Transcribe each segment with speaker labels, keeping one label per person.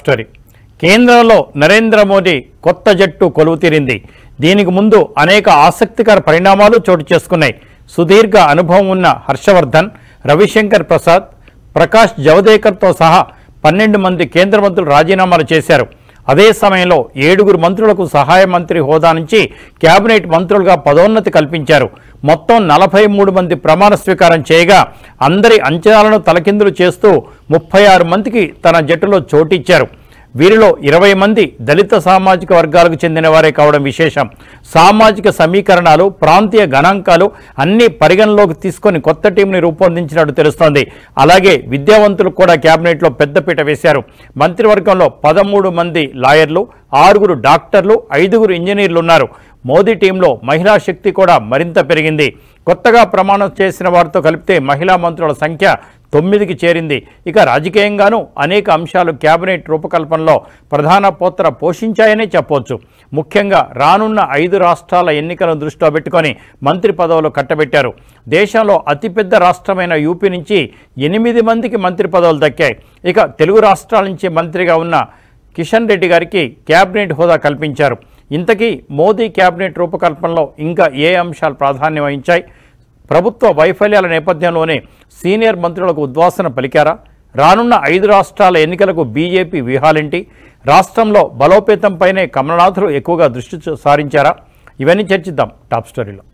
Speaker 1: Story. కేంద్రంలో నరేంద్ర మోదీ కొత్త జట్టు కొలువు తీరింది. దీనికి ముందు అనేక ఆసక్తికర పరిణామాలు చోటు చేసుకున్నాయి. సుదీర్ఘ అనుభవం ఉన్న హర్షవర్ధన్, రవిశంకర్ ప్రసాద్, ప్రకాష్ జవదేకర్తో సహా 12 మంది కేంద్ర మంత్రులు రాజీనామాలు చేశారు. అదే సమయంలో 7 మంత్రులకు సహాయ మంత్రి హోదా నుంచి కేబినెట్ మంత్రులుగా పదోన్నతి కల్పించారు. మొత్తం 43 మంది ప్రమాణ స్వీకారం చేయగా అందరి అంచనాలను తలకిందులు చేస్తూ 36 మందికి తన జట్టులో చోటిచ్చారు. వీరిలో 20 మంది దళిత సామాజిక వర్గాలకు చెందిన వారే కావడం విశేషం. సామాజిక సమీకరణాలు, ప్రాంతీయ గణాంకాలు అన్ని పరిగణలోకి తీసుకొని కొత్త టీంని రూపొందించినట్టు తెలుస్తోంది. అలాగే విద్యావంతులకు కూడా కేబినెట్లో పెద్దపీట వేశారు. మంత్రివర్గంలో 13 మంది లాయర్లు, 6 డాక్టర్లు, 5 ఇంజనీర్లు ఉన్నారు. మోదీ టీంలో మహిళా శక్తి కూడా మరింత పెరిగింది. కొత్తగా ప్రమాణం చేసిన వారితో కలిపితే మహిళా మంత్రుల సంఖ్య 9కి చేరింది. ఇక రాజకీయంగానూ అనేక అంశాలు కేబినెట్ రూపకల్పనలో ప్రధాన పాత్ర పోషించాయనే చెప్పవచ్చు. ముఖ్యంగా రానున్న 5 రాష్ట్రాల ఎన్నికలను దృష్టిలో పెట్టుకొని మంత్రి పదవులు కట్టబెట్టారు. దేశంలో అతిపెద్ద రాష్ట్రమైన యూపీ నుంచి 8 మందికి మంత్రి పదవులు దక్కాయి. ఇక తెలుగు రాష్ట్రాల నుంచి మంత్రిగా ఉన్న కిషన్ రెడ్డి గారికి కేబినెట్ హోదా కల్పించారు. ఇంతకీ మోదీ కేబినెట్ రూపకల్పనలో ఇంకా ఏ అంశాలు ప్రాధాన్యం వహించాయి? ప్రభుత్వ వైఫల్యాల నేపథ్యంలోనే సీనియర్ మంత్రులకు ఉద్వాసన పలికారా? రానున్న 5 రాష్ట్రాల ఎన్నికలకు బీజేపీ వ్యూహాలేంటి? రాష్ట్రంలో బలోపేతంపైనే కమలనాథులు ఎక్కువగా దృష్టి సారించారా? ఇవన్నీ చర్చిద్దాం టాప్ స్టోరీలో.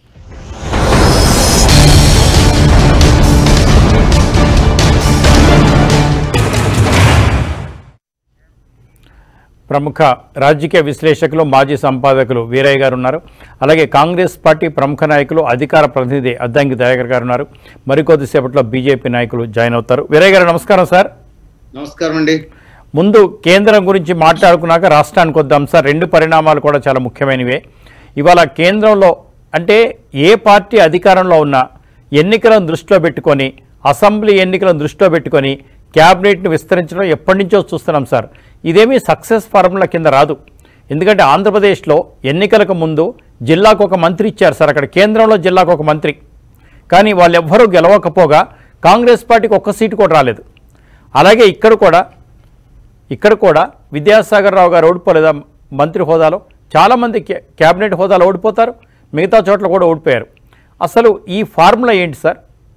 Speaker 1: ప్రముఖ రాజకీయ విశ్లేషకులు, మాజీ సంపాదకులు వీరయ్య గారు ఉన్నారు. అలాగే కాంగ్రెస్ పార్టీ ప్రముఖ నాయకులు, అధికార ప్రతినిధి అద్దంకి దయాకర్ గారు ఉన్నారు. మరికొద్దిసేపట్లో బీజేపీ నాయకులు జాయిన్ అవుతారు. వీరయ్య గారు నమస్కారం సార్.
Speaker 2: నమస్కారం అండి.
Speaker 1: ముందు కేంద్రం గురించి మాట్లాడుకున్నాక రాష్ట్రానికి వద్దాం సార్. 2 పరిణామాలు కూడా చాలా ముఖ్యమైనవే. ఇవాళ కేంద్రంలో అంటే ఏ పార్టీ అధికారంలో ఉన్నా ఎన్నికలను దృష్టిలో పెట్టుకొని, అసెంబ్లీ ఎన్నికలను దృష్టిలో పెట్టుకొని క్యాబినెట్ను విస్తరించడం ఎప్పటి నుంచో చూస్తున్నాం సార్. ఇదేమీ సక్సెస్ ఫార్ములా కింద రాదు. ఎందుకంటే ఆంధ్రప్రదేశ్లో ఎన్నికలకు ముందు జిల్లాకు ఒక మంత్రి ఇచ్చారు సార్. అక్కడ కేంద్రంలో జిల్లాకు ఒక మంత్రి, కానీ వాళ్ళెవ్వరూ గెలవకపోగా కాంగ్రెస్ పార్టీకి ఒక్క సీటు కూడా రాలేదు. అలాగే ఇక్కడ కూడా విద్యాసాగర్ రావు గారు ఓడిపోలేదా మంత్రి హోదాలో? చాలామంది క్యాబినెట్ హోదాలో ఓడిపోతారు, మిగతా చోట్ల కూడా ఓడిపోయారు. అసలు ఈ ఫార్ములా ఏంటి సార్?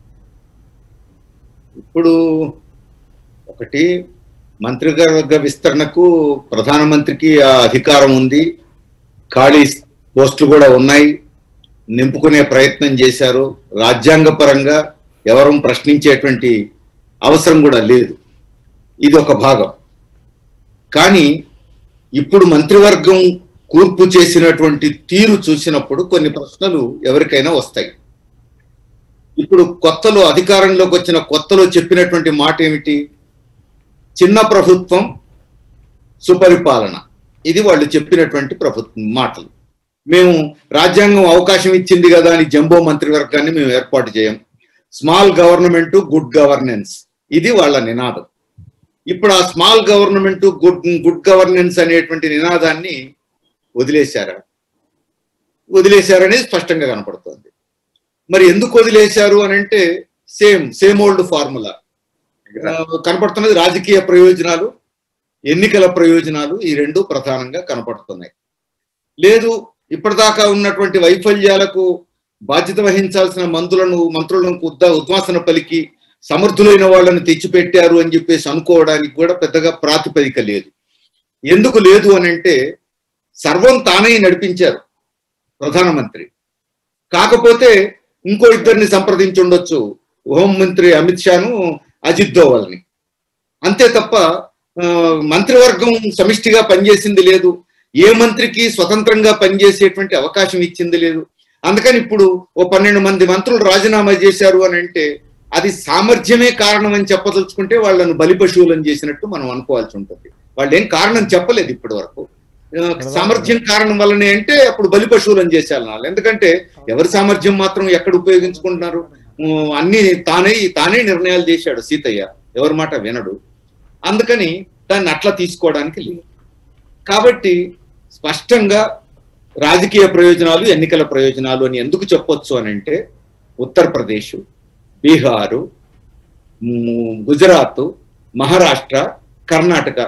Speaker 2: ఇప్పుడు ఒకటి, మంత్రివర్గ విస్తరణకు ప్రధానమంత్రికి ఆ అధికారం ఉంది. ఖాళీ పోస్టులు కూడా ఉన్నాయి, నింపుకునే ప్రయత్నం చేశారు. రాజ్యాంగపరంగా ఎవరూ ప్రశ్నించేటువంటి అవసరం కూడా లేదు. ఇది ఒక భాగం. కానీ ఇప్పుడు మంత్రివర్గం కూర్పు చేసినటువంటి తీరు చూసినప్పుడు కొన్ని ప్రశ్నలు ఎవరికైనా వస్తాయి. ఇప్పుడు కొత్తలో అధికారంలోకి వచ్చిన కొత్తలో చెప్పినటువంటి మాట ఏమిటి? చిన్న ప్రభుత్వం, సుపరిపాలన. ఇది వాళ్ళు చెప్పినటువంటి మాటలు. మేము రాజ్యాంగం అవకాశం ఇచ్చింది కదా అని జంబో మంత్రివర్గాన్ని మేము ఏర్పాటు చేయం. స్మాల్ గవర్నమెంట్, గుడ్ గవర్నెన్స్, ఇది వాళ్ళ నినాదం. ఇప్పుడు ఆ స్మాల్ గవర్నమెంట్, గుడ్ గవర్నెన్స్ అనేటువంటి నినాదాన్ని వదిలేశారనేది స్పష్టంగా కనపడుతుంది. మరి ఎందుకు వదిలేశారు అని అంటే సేమ్ ఓల్డ్ ఫార్ములా కనపడుతున్నది. రాజకీయ ప్రయోజనాలు, ఎన్నికల ప్రయోజనాలు, ఈ 2 ప్రధానంగా కనపడుతున్నాయి. లేదు, ఇప్పటిదాకా ఉన్నటువంటి వైఫల్యాలకు బాధ్యత వహించాల్సిన మంత్రులను ఉద్వాసన పలికి సమర్థులైన వాళ్ళని తెచ్చిపెట్టారు అని చెప్పేసి అనుకోవడానికి కూడా పెద్దగా ప్రాతిపదిక లేదు. ఎందుకు లేదు అని అంటే సర్వం తానే నడిపించారు ప్రధానమంత్రి. కాకపోతే ఇంకో 2 సంప్రదించి ఉండొచ్చు, హోంమంత్రి అమిత్ షాను, అజిత్ దోవల్ని. అంతే తప్ప మంత్రివర్గం సమిష్టిగా పనిచేసింది లేదు. ఏ మంత్రికి స్వతంత్రంగా పనిచేసేటువంటి అవకాశం ఇచ్చింది లేదు. అందుకని ఇప్పుడు 12 మంది మంత్రులు రాజీనామా చేశారు అని అంటే అది సామర్థ్యమే కారణం అని చెప్పదలుచుకుంటే వాళ్ళను బలిపశువులను చేసినట్టు మనం అనుకోవాల్సి ఉంటుంది. వాళ్ళు ఏం కారణం చెప్పలేదు ఇప్పటి వరకు. సామర్థ్యం కారణం వల్లనే అంటే అప్పుడు బలిపశువులను చేశారు వాళ్ళు. ఎందుకంటే ఎవరి సామర్థ్యం మాత్రం ఎక్కడ ఉపయోగించుకుంటున్నారు? అన్ని తానే నిర్ణయాలు చేశాడు సీతయ్య, ఎవరి మాట వినడు. అందుకని దాన్ని అట్లా తీసుకోవడానికి లేదు. కాబట్టి స్పష్టంగా రాజకీయ ప్రయోజనాలు, ఎన్నికల ప్రయోజనాలు అని ఎందుకు చెప్పొచ్చు అని అంటే ఉత్తరప్రదేశ్, బీహారు, గుజరాత్, మహారాష్ట్ర, కర్ణాటక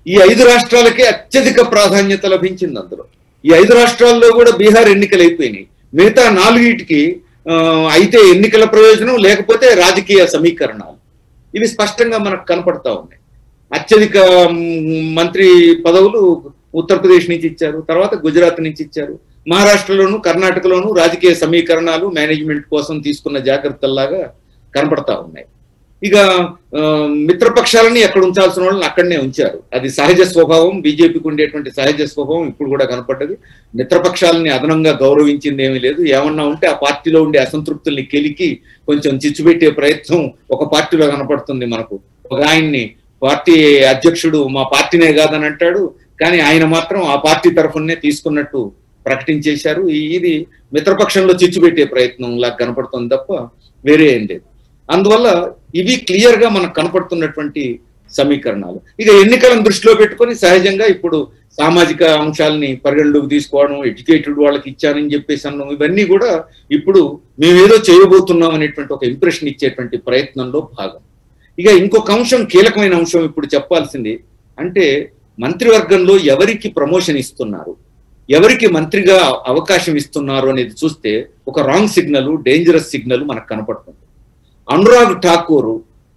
Speaker 2: ఈ 5 రాష్ట్రాలకే అత్యధిక ప్రాధాన్యత లభించింది. అందులో ఈ 5 రాష్ట్రాల్లో కూడా బీహార్ ఎన్నికలు అయిపోయినాయి. మిగతా 4కి అయితే ఎన్నికల ప్రయోజనం, లేకపోతే రాజకీయ సమీకరణాలు. ఇవి స్పష్టంగా మనకు కనపడతా ఉన్నాయి. అత్యధిక మంత్రి పదవులు ఉత్తరప్రదేశ్ నుంచి ఇచ్చారు, తర్వాత గుజరాత్ నుంచి ఇచ్చారు. మహారాష్ట్రలోను కర్ణాటకలోను రాజకీయ సమీకరణాలు, మేనేజ్మెంట్ కోసం తీసుకున్న జాగ్రత్తల్లాగా కనపడతా ఉన్నాయి. ఇక మిత్రపక్షాలని ఎక్కడ ఉంచాల్సిన వాళ్ళని అక్కడనే ఉంచారు. అది సహజ స్వభావం, బీజేపీకి ఉండేటువంటి సహజ స్వభావం ఇప్పుడు కూడా కనపడ్డది. మిత్రపక్షాలని అదనంగా గౌరవించింది ఏమీ లేదు. ఏమన్నా ఉంటే ఆ పార్టీలో ఉండే అసంతృప్తుల్ని కెలికి కొంచెం చిచ్చుపెట్టే ప్రయత్నం ఒక పార్టీలో కనపడుతుంది మనకు. ఒక ఆయన్ని పార్టీ అధ్యక్షుడు మా పార్టీనే కాదని అంటాడు, కానీ ఆయన మాత్రం ఆ పార్టీ తరఫునే తీసుకున్నట్టు ప్రకటించేశారు. ఇది మిత్రపక్షంలో చిచ్చుపెట్టే ప్రయత్నం లాగా కనపడుతుంది తప్ప వేరే ఏం లేదు. అందువల్ల ఇవి క్లియర్ గా మనకు కనపడుతున్నటువంటి సమీకరణాలు. ఇక ఎన్నికలను దృష్టిలో పెట్టుకొని సహజంగా ఇప్పుడు సామాజిక అంశాలని పరిగణలోకి తీసుకోవడం, ఎడ్యుకేటెడ్ వాళ్ళకి ఇచ్చానని చెప్పేసి అన్నాం, ఇవన్నీ కూడా ఇప్పుడు మేమేదో చేయబోతున్నాం అనేటువంటి ఒక ఇంప్రెషన్ ఇచ్చేటువంటి ప్రయత్నంలో భాగం. ఇక ఇంకొక అంశం, కీలకమైన అంశం ఇప్పుడు చెప్పాల్సింది అంటే, మంత్రివర్గంలో ఎవరికి ప్రమోషన్ ఇస్తున్నారు, ఎవరికి మంత్రిగా అవకాశం ఇస్తున్నారు అనేది చూస్తే ఒక రాంగ్ సిగ్నల్, డేంజరస్ సిగ్నల్ మనకు కనపడుతుంది. అనురాగ్ ఠాకూర్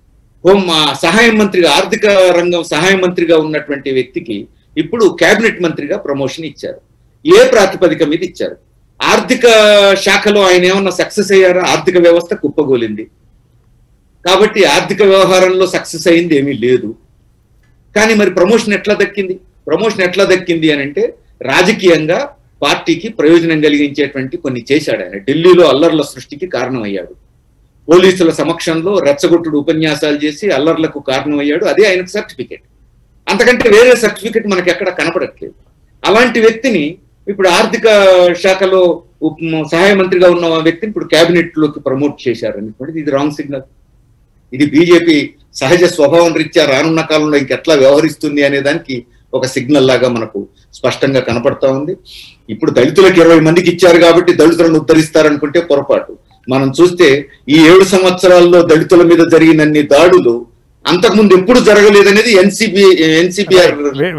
Speaker 2: సహాయ మంత్రిగా, ఆర్థిక రంగం సహాయ మంత్రిగా ఉన్నటువంటి వ్యక్తికి ఇప్పుడు కేబినెట్ మంత్రిగా ప్రమోషన్ ఇచ్చారు. ఏ ప్రాతిపదిక మీద ఇచ్చారు? ఆర్థిక శాఖలో ఆయన ఏమన్నా సక్సెస్ అయ్యారా? ఆర్థిక వ్యవస్థ కుప్పగోలింది కాబట్టి ఆర్థిక వ్యవహారంలో సక్సెస్ అయింది ఏమీ లేదు. కానీ మరి ప్రమోషన్ ఎట్లా దక్కింది? ప్రమోషన్ ఎట్లా దక్కింది అని అంటే, రాజకీయంగా పార్టీకి ప్రయోజనం కలిగించేటువంటి కొన్ని చేశాడు ఆయన. ఢిల్లీలో అల్లర్ల సృష్టికి కారణమయ్యాడు. పోలీసుల సమక్షంలో రెచ్చగొట్టుడు ఉపన్యాసాలు చేసి అల్లర్లకు కారణమయ్యాడు. అదే ఆయనకు సర్టిఫికేట్. అంతకంటే వేరే సర్టిఫికేట్ మనకి ఎక్కడ కనపడట్లేదు. అలాంటి వ్యక్తిని ఇప్పుడు ఆర్థిక శాఖలో సహాయ మంత్రిగా ఉన్న వ్యక్తిని ఇప్పుడు కేబినెట్ లోకి ప్రమోట్ చేశారు అనుకోండి, ఇది రాంగ్ సిగ్నల్. ఇది బీజేపీ సహజ స్వభావం రీత్యా రానున్న కాలంలో ఇంకెట్లా వ్యవహరిస్తుంది అనే దానికి ఒక సిగ్నల్ లాగా మనకు స్పష్టంగా కనపడతా ఉంది. ఇప్పుడు దళితులకు 20 మందికి ఇచ్చారు కాబట్టి దళితులను ఉద్ధరిస్తారనుకుంటే పొరపాటు. మనం చూస్తే ఈ 7 సంవత్సరాల్లో దళితుల మీద జరిగినన్ని దాడులు అంతకుముందు ఎప్పుడు జరగలేదనేది ఎన్సిబిఆర్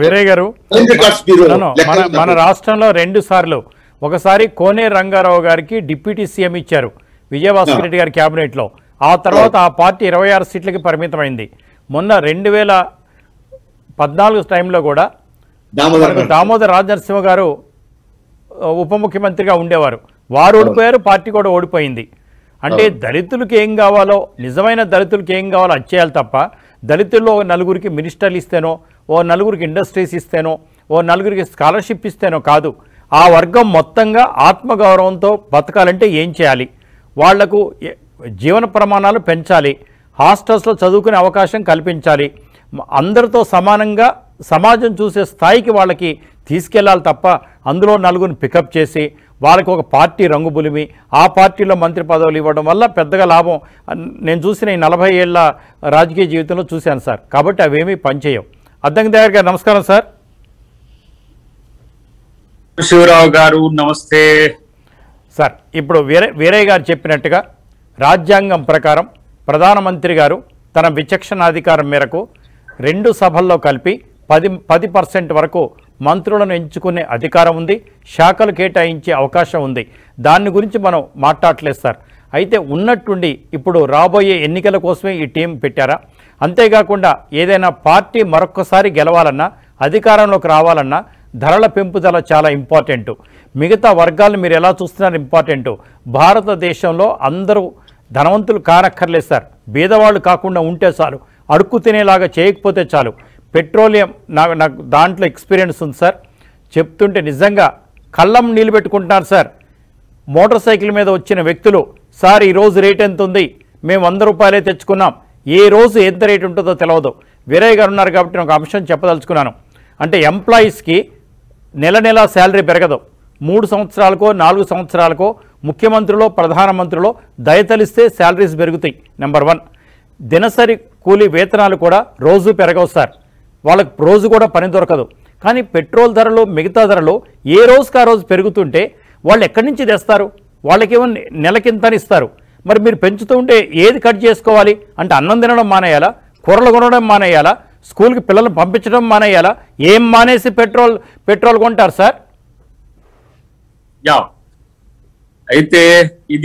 Speaker 1: మన రాష్ట్రంలో 2 సార్లు, ఒకసారి కోనే రంగారావు గారికి డిప్యూటీ సీఎం ఇచ్చారు విజయభాస్కర్ రెడ్డి గారి క్యాబినెట్ లో. ఆ తర్వాత ఆ పార్టీ 26 సీట్లకి పరిమితమైంది. మొన్న 2014 టైంలో కూడా దామోదర్ రాజనరసింహ గారు ఉప ముఖ్యమంత్రిగా ఉండేవారు. వారు ఓడిపోయారు, పార్టీ కూడా ఓడిపోయింది. అంటే దళితులకు ఏం కావాలో, నిజమైన దళితులకు ఏం కావాలో అది చేయాలి తప్ప, దళితుల్లో 4 మినిస్టర్లు ఇస్తేనో, 4 ఇండస్ట్రీస్ ఇస్తేనో, 4 స్కాలర్షిప్ ఇస్తేనో కాదు. ఆ వర్గం మొత్తంగా ఆత్మగౌరవంతో బతకాలంటే ఏం చేయాలి? వాళ్లకు జీవన ప్రమాణాలు పెంచాలి, హాస్టల్స్లో చదువుకునే అవకాశం కల్పించాలి, అందరితో సమానంగా సమాజం చూసే స్థాయికి వాళ్ళకి తీసుకెళ్లాలి తప్ప, అందులో 4 పికప్ చేసి వాళ్ళకి ఒక పార్టీ రంగు బులిమి ఆ పార్టీలో మంత్రి పదవులు ఇవ్వడం వల్ల పెద్దగా లాభం నేను చూసిన ఈ 40 ఏళ్ల రాజకీయ జీవితంలో చూశాను సార్. కాబట్టి అవేమీ పనిచేయవు. అద్దంకి దగ్గర గారు నమస్కారం సార్.
Speaker 3: శివరావు గారు నమస్తే
Speaker 1: సార్. ఇప్పుడు వీరయ్య గారు చెప్పినట్టుగా రాజ్యాంగం ప్రకారం ప్రధానమంత్రి గారు తన విచక్షణాధికారం మేరకు 2 సభల్లో కలిపి 10% వరకు మంత్రులను ఎంచుకునే అధికారం ఉంది, శాఖలు కేటాయించే అవకాశం ఉంది. దాని గురించి మనం మాట్లాడలేదు సార్. అయితే ఉన్నట్టుండి ఇప్పుడు రాబోయే ఎన్నికల కోసమే ఈ టీం పెట్టారా? అంతేకాకుండా ఏదైనా పార్టీ మరొక్కసారి గెలవాలన్నా, అధికారంలోకి రావాలన్నా ధరల పెంపుదల చాలా ఇంపార్టెంటు. మిగతా వర్గాలను మీరు ఎలా చూస్తున్నారు ఇంపార్టెంటు. భారతదేశంలో అందరూ ధనవంతులు కానక్కర్లేదు సార్, బీదవాళ్ళు కాకుండా ఉంటే చాలు, అడుక్కు తినేలాగా చేయకపోతే చాలు. పెట్రోలియం నాకు దాంట్లో ఎక్స్పీరియన్స్ ఉంది సార్. చెప్తుంటే నిజంగా కళ్ళం నీళ్ళు పెట్టుకుంటున్నారు సార్. మోటార్ సైకిల్ మీద వచ్చిన వ్యక్తులు, సార్ ఈరోజు రేట్ ఎంత ఉంది, మేము 100 రూపాయలే తెచ్చుకున్నాం, ఏ రోజు ఎంత రేట్ ఉంటుందో తెలియదు. వీరయ్య గారు ఉన్నారు కాబట్టి నేను ఒక అంశం చెప్పదలుచుకున్నాను. అంటే ఎంప్లాయీస్కి నెల శాలరీ పెరగదు. 3 సంవత్సరాలకో 4 సంవత్సరాలకో ముఖ్యమంత్రులో ప్రధానమంత్రిలో దయతలిస్తే శాలరీస్ పెరుగుతాయి. నెంబర్ 1. దినసరి కూలీ వేతనాలు కూడా రోజు పెరగవు సార్. వాళ్ళకి రోజు కూడా పని దొరకదు. కానీ పెట్రోల్ ధరలు, మిగతా ధరలు ఏ రోజుకి ఆ రోజు పెరుగుతుంటే వాళ్ళు ఎక్కడి నుంచి తెస్తారు? వాళ్ళకేమో నెలకింతని ఇస్తారు. మరి మీరు పెంచుతూ ఉంటే ఏది కట్ చేసుకోవాలి? అంటే అన్నం తినడం మానేయాలా, కూరలు కొనడం మానేయాలా, స్కూల్కి పిల్లలు పంపించడం మానేయాలా? ఏం మానేసి పెట్రోల్ కొంటారు సార్?
Speaker 3: యా, అయితే ఇది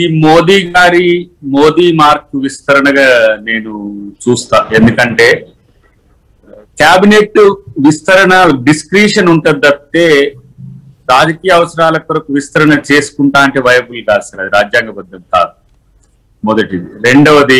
Speaker 3: మోదీ మార్క్ విస్తరణగా నేను చూస్తా. ఎందుకంటే క్యాబినెట్ విస్తరణ డిస్క్రిషన్ ఉంటుంది తప్పితే రాజకీయ అవసరాల కొరకు విస్తరణ చేసుకుంటా అంటే వైబుల్ కాదు సార్, అది రాజ్యాంగబద్ధం కాదు. మొదటిది. రెండవది,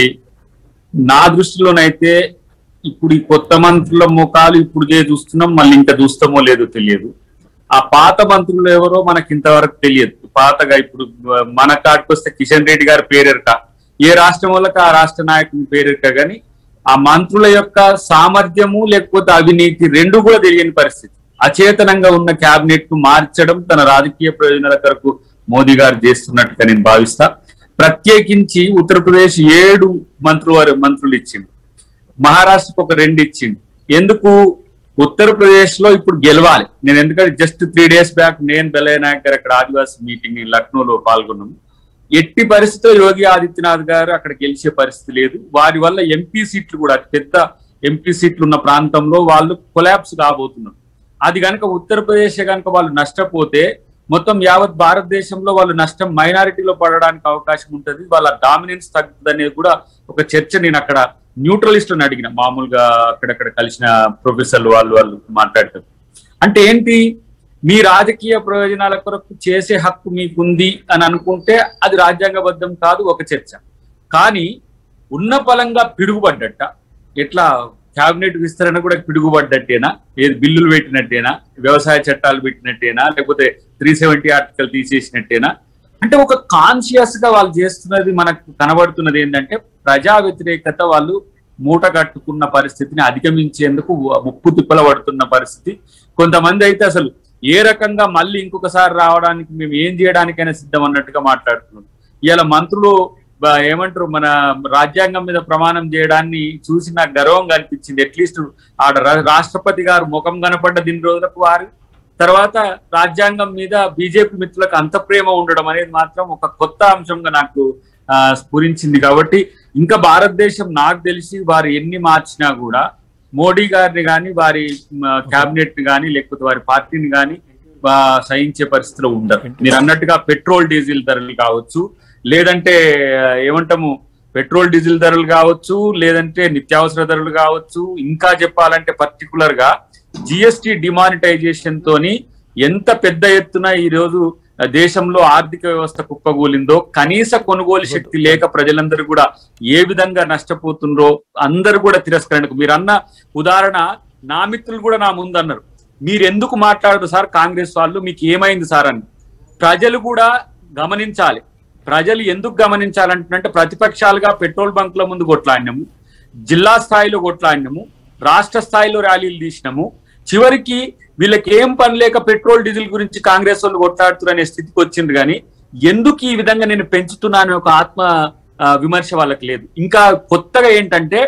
Speaker 3: నా దృష్టిలోనైతే ఇప్పుడు ఈ కొత్త మంత్రుల ముఖాలు ఇప్పుడుదే చూస్తున్నాం, మళ్ళీ ఇంకా చూస్తామో లేదో తెలియదు. ఆ పాత మంత్రులు ఎవరో మనకి ఇంతవరకు తెలియదు. పాతగా ఇప్పుడు మన కాడికి వస్తే కిషన్ రెడ్డి గారి పేరెరక, ఏ రాష్ట్రం వాళ్ళకి ఆ రాష్ట్ర నాయకుని పేరెరక, కానీ ఆ మంత్రుల యొక్క సామర్థ్యము లేకపోతే అవినీతి రెండు కూడా తెలియని పరిస్థితి. అచేతనంగా ఉన్న క్యాబినెట్ ను మార్చడం తన రాజకీయ ప్రయోజనాల కొరకు మోదీ గారు చేస్తున్నట్టుగా నేను భావిస్తా. ప్రత్యేకించి ఉత్తరప్రదేశ్ 7 మంత్రులు ఇచ్చిండు, మహారాష్ట్రకు ఒక 2 ఇచ్చిండు. ఎందుకు? ఉత్తరప్రదేశ్ లో ఇప్పుడు గెలవాలి. నేను ఎందుకంటే జస్ట్ 3 days బ్యాక్ నేను బెల్లయ్య నాయక్ గారు అక్కడ ఆదివాసీ మీటింగ్ లక్నోలో పాల్గొన్నాము. ఎట్టి పరిస్థితిలో యోగి ఆదిత్యనాథ్ గారు అక్కడ గెలిచే పరిస్థితి లేదు. వారి వల్ల ఎంపీ సీట్లు కూడా, పెద్ద ఎంపీ సీట్లు ఉన్న ప్రాంతంలో వాళ్ళు కొలాప్స్ కాబోతున్నారు. అది కనుక ఉత్తరప్రదేశ్ కనుక వాళ్ళు నష్టపోతే మొత్తం యావత్ భారతదేశంలో వాళ్ళు నష్టం మైనారిటీలో పడడానికి అవకాశం ఉంటుంది, వాళ్ళ డామినెన్స్ తగ్గుతుంది అనేది కూడా ఒక చర్చ. నేను అక్కడ న్యూట్రలిస్టులను అడిగిన, మామూలుగా అక్కడక్కడ కలిసిన ప్రొఫెసర్లు వాళ్ళు మాట్లాడతారు. అంటే ఏంటి, మీ రాజకీయ ప్రయోజనాల కొరకు చేసే హక్కు మీకుంది అని అనుకుంటే అది రాజ్యాంగబద్ధం కాదు, ఒక చర్చ. కానీ ఉన్న పలంగా పిడుగుపడ్డట్ట, ఎట్లా క్యాబినెట్ విస్తరణ కూడా పిడుగుపడ్డట్టేనా? ఏది బిల్లులు పెట్టినట్టేనా? వ్యవసాయ చట్టాలు పెట్టినట్టేనా? లేకపోతే 370 ఆర్టికల్ తీసేసినట్టేనా? అంటే ఒక కాన్షియస్ గా వాళ్ళు చేస్తున్నది మనకు కనబడుతున్నది ఏంటంటే ప్రజా వ్యతిరేకత, వాళ్ళు మూట కట్టుకున్న పరిస్థితిని అధిగమించేందుకు ముప్పు తిప్పల పడుతున్న పరిస్థితి. కొంతమంది అయితే అసలు ఏ రకంగా మళ్ళీ ఇంకొకసారి రావడానికి మేము ఏం చేయడానికైనా సిద్ధం అన్నట్టుగా మాట్లాడుతున్నాం. ఇలా మంత్రులు ఏమంటారు, మన రాజ్యాంగం మీద ప్రమాణం చేయడాన్ని చూసి నాకు గర్వంగా అనిపించింది. అట్లీస్ట్ ఆడ రాష్ట్రపతి గారు ముఖం కనపడ్డ 2 రోజులకు వారు తర్వాత రాజ్యాంగం మీద బీజేపీ మిత్రులకు అంత ప్రేమ ఉండడం అనేది మాత్రం ఒక కొత్త అంశంగా నాకు స్ఫురించింది. కాబట్టి ఇంకా భారతదేశం నాకు తెలిసి వారు ఎన్ని మార్చినా కూడా మోడీ గారిని కానీ వారి క్యాబినెట్ ని కానీ లేకపోతే వారి పార్టీని కానీ సహించే పరిస్థితిలో ఉండరు. మీరు అన్నట్టుగా పెట్రోల్ డీజిల్ ధరలు కావచ్చు, లేదంటే ఏమంటాము పెట్రోల్ డీజిల్ ధరలు కావచ్చు, లేదంటే నిత్యావసర ధరలు కావచ్చు, ఇంకా చెప్పాలంటే పర్టికులర్ గా జిఎస్టి డిమానిటైజేషన్ తోని ఎంత పెద్ద ఎత్తున ఈ రోజు దేశంలో ఆర్థిక వ్యవస్థ కుప్పగూలిందో, కనీస కొనుగోలు శక్తి లేక ప్రజలందరూ కూడా ఏ విధంగా నష్టపోతుండ్రో అందరూ కూడా తిరస్కరణకు. మీరు అన్న ఉదాహరణ నా మిత్రులు కూడా నా ముందు అన్నారు, మీరు ఎందుకు మాట్లాడరు సార్ కాంగ్రెస్ వాళ్ళు, మీకు ఏమైంది సార్ అని. ప్రజలు కూడా గమనించాలి. ప్రజలు ఎందుకు గమనించాలంటే ప్రతిపక్షాలుగా పెట్రోల్ బంకుల ముందు కొట్లాడినాము, జిల్లా స్థాయిలో కొట్లాడినాము, రాష్ట్ర స్థాయిలో ర్యాలీలు తీసినాము, చివరికి వీళ్ళకి ఏం పని లేక పెట్రోల్ డీజిల్ గురించి కాంగ్రెస్ వాళ్ళు కొట్లాడుతున్నారు అనే స్థితికి వచ్చింది. కానీ ఎందుకు ఈ విధంగా నేను పెంచుతున్నాను ఒక ఆత్మ విమర్శ వాళ్ళకి లేదు. ఇంకా కొత్తగా ఏంటంటే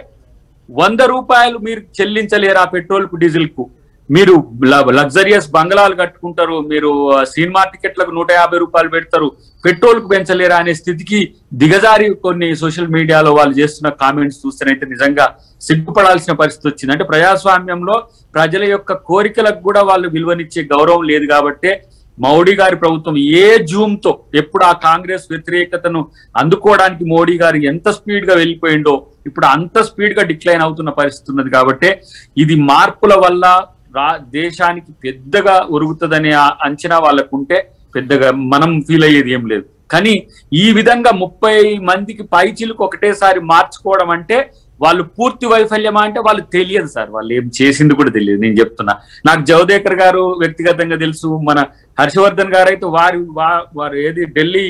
Speaker 3: 100 రూపాయలు మీరు చెల్లించలేరు ఆ పెట్రోల్ కు డీజిల్ కు, మీరు లగ్జరియస్ బంగళాలు కట్టుకుంటారు, మీరు సినిమా టికెట్లకు 150 రూపాయలు పెడతారు, పెట్రోల్ కు పెంచలేరా అనే స్థితికి దిగజారి కొన్ని సోషల్ మీడియాలో వాళ్ళు చేస్తున్న కామెంట్స్ చూస్తేనైతే నిజంగా సిగ్గుపడాల్సిన పరిస్థితి వచ్చింది. అంటే ప్రజాస్వామ్యంలో ప్రజల యొక్క కోరికలకు కూడా వాళ్ళు విలువనిచ్చే గౌరవం లేదు. కాబట్టే మోడీ గారి ప్రభుత్వం ఏ జూమ్ తో ఎప్పుడు ఆ కాంగ్రెస్ వ్యతిరేకతను అందుకోవడానికి మోడీ గారు ఎంత స్పీడ్ గా వెళ్ళిపోయిండో ఇప్పుడు అంత స్పీడ్ గా డిక్లైన్ అవుతున్న పరిస్థితి ఉన్నది. కాబట్టి ఇది మార్పుల వల్ల దేశానికి పెద్దగా ఒరుగుతుందనే అంచనా వాళ్ళకు ఉంటే పెద్దగా మనం ఫీల్ అయ్యేది ఏం లేదు. కానీ ఈ విధంగా 30 మందికి పైచిలకు ఒకటేసారి మార్చుకోవడం అంటే వాళ్ళు పూర్తి వైఫల్యమా అంటే వాళ్ళు తెలియదు సార్, వాళ్ళు ఏం చేసింది కూడా తెలియదు. నేను చెప్తున్నా, నాకు జవదేకర్ గారు వ్యక్తిగతంగా తెలుసు, మన హర్షవర్ధన్ గారు అయితే వారు ఏది ఢిల్లీ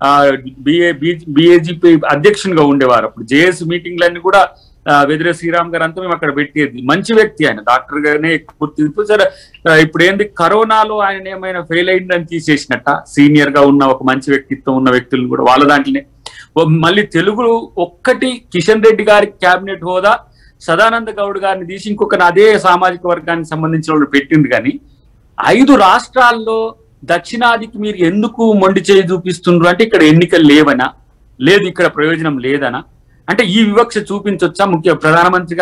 Speaker 3: బిఏజీపీ అధ్యక్షునిగా ఉండేవారు. అప్పుడు జేఎస్ మీటింగ్లన్నీ కూడా వెదిరే శ్రీరామ్ గారు అంతా మేము అక్కడ పెట్టేది. మంచి వ్యక్తి ఆయన, డాక్టర్ గానే గుర్తింపు. సరే ఇప్పుడు ఏంది కరోనాలో ఆయన ఏమైనా ఫెయిల్ అయిందని తీసేసినట్ట, సీనియర్ గా ఉన్న ఒక మంచి వ్యక్తిత్వం ఉన్న వ్యక్తులను కూడా వాళ్ళ దాంట్లోనే మళ్ళీ తెలుగు ఒక్కటి కిషన్ రెడ్డి గారికి క్యాబినెట్ హోదా, సదానంద గౌడ్ గారిని తీసి ఇంకొక అదే సామాజిక వర్గానికి సంబంధించిన వాళ్ళు పెట్టింది. కానీ 5 రాష్ట్రాల్లో దక్షిణాదికి మీరు ఎందుకు మొండి చేయి చూపిస్తుండ్రు అంటే ఇక్కడ ఎన్నికలు లేవనా, లేదు ఇక్కడ ప్రయోజనం లేదనా, అంటే ఈ వివక్ష చూపించొచ్చా ముఖ్య ప్రధానమంత్రి గారు?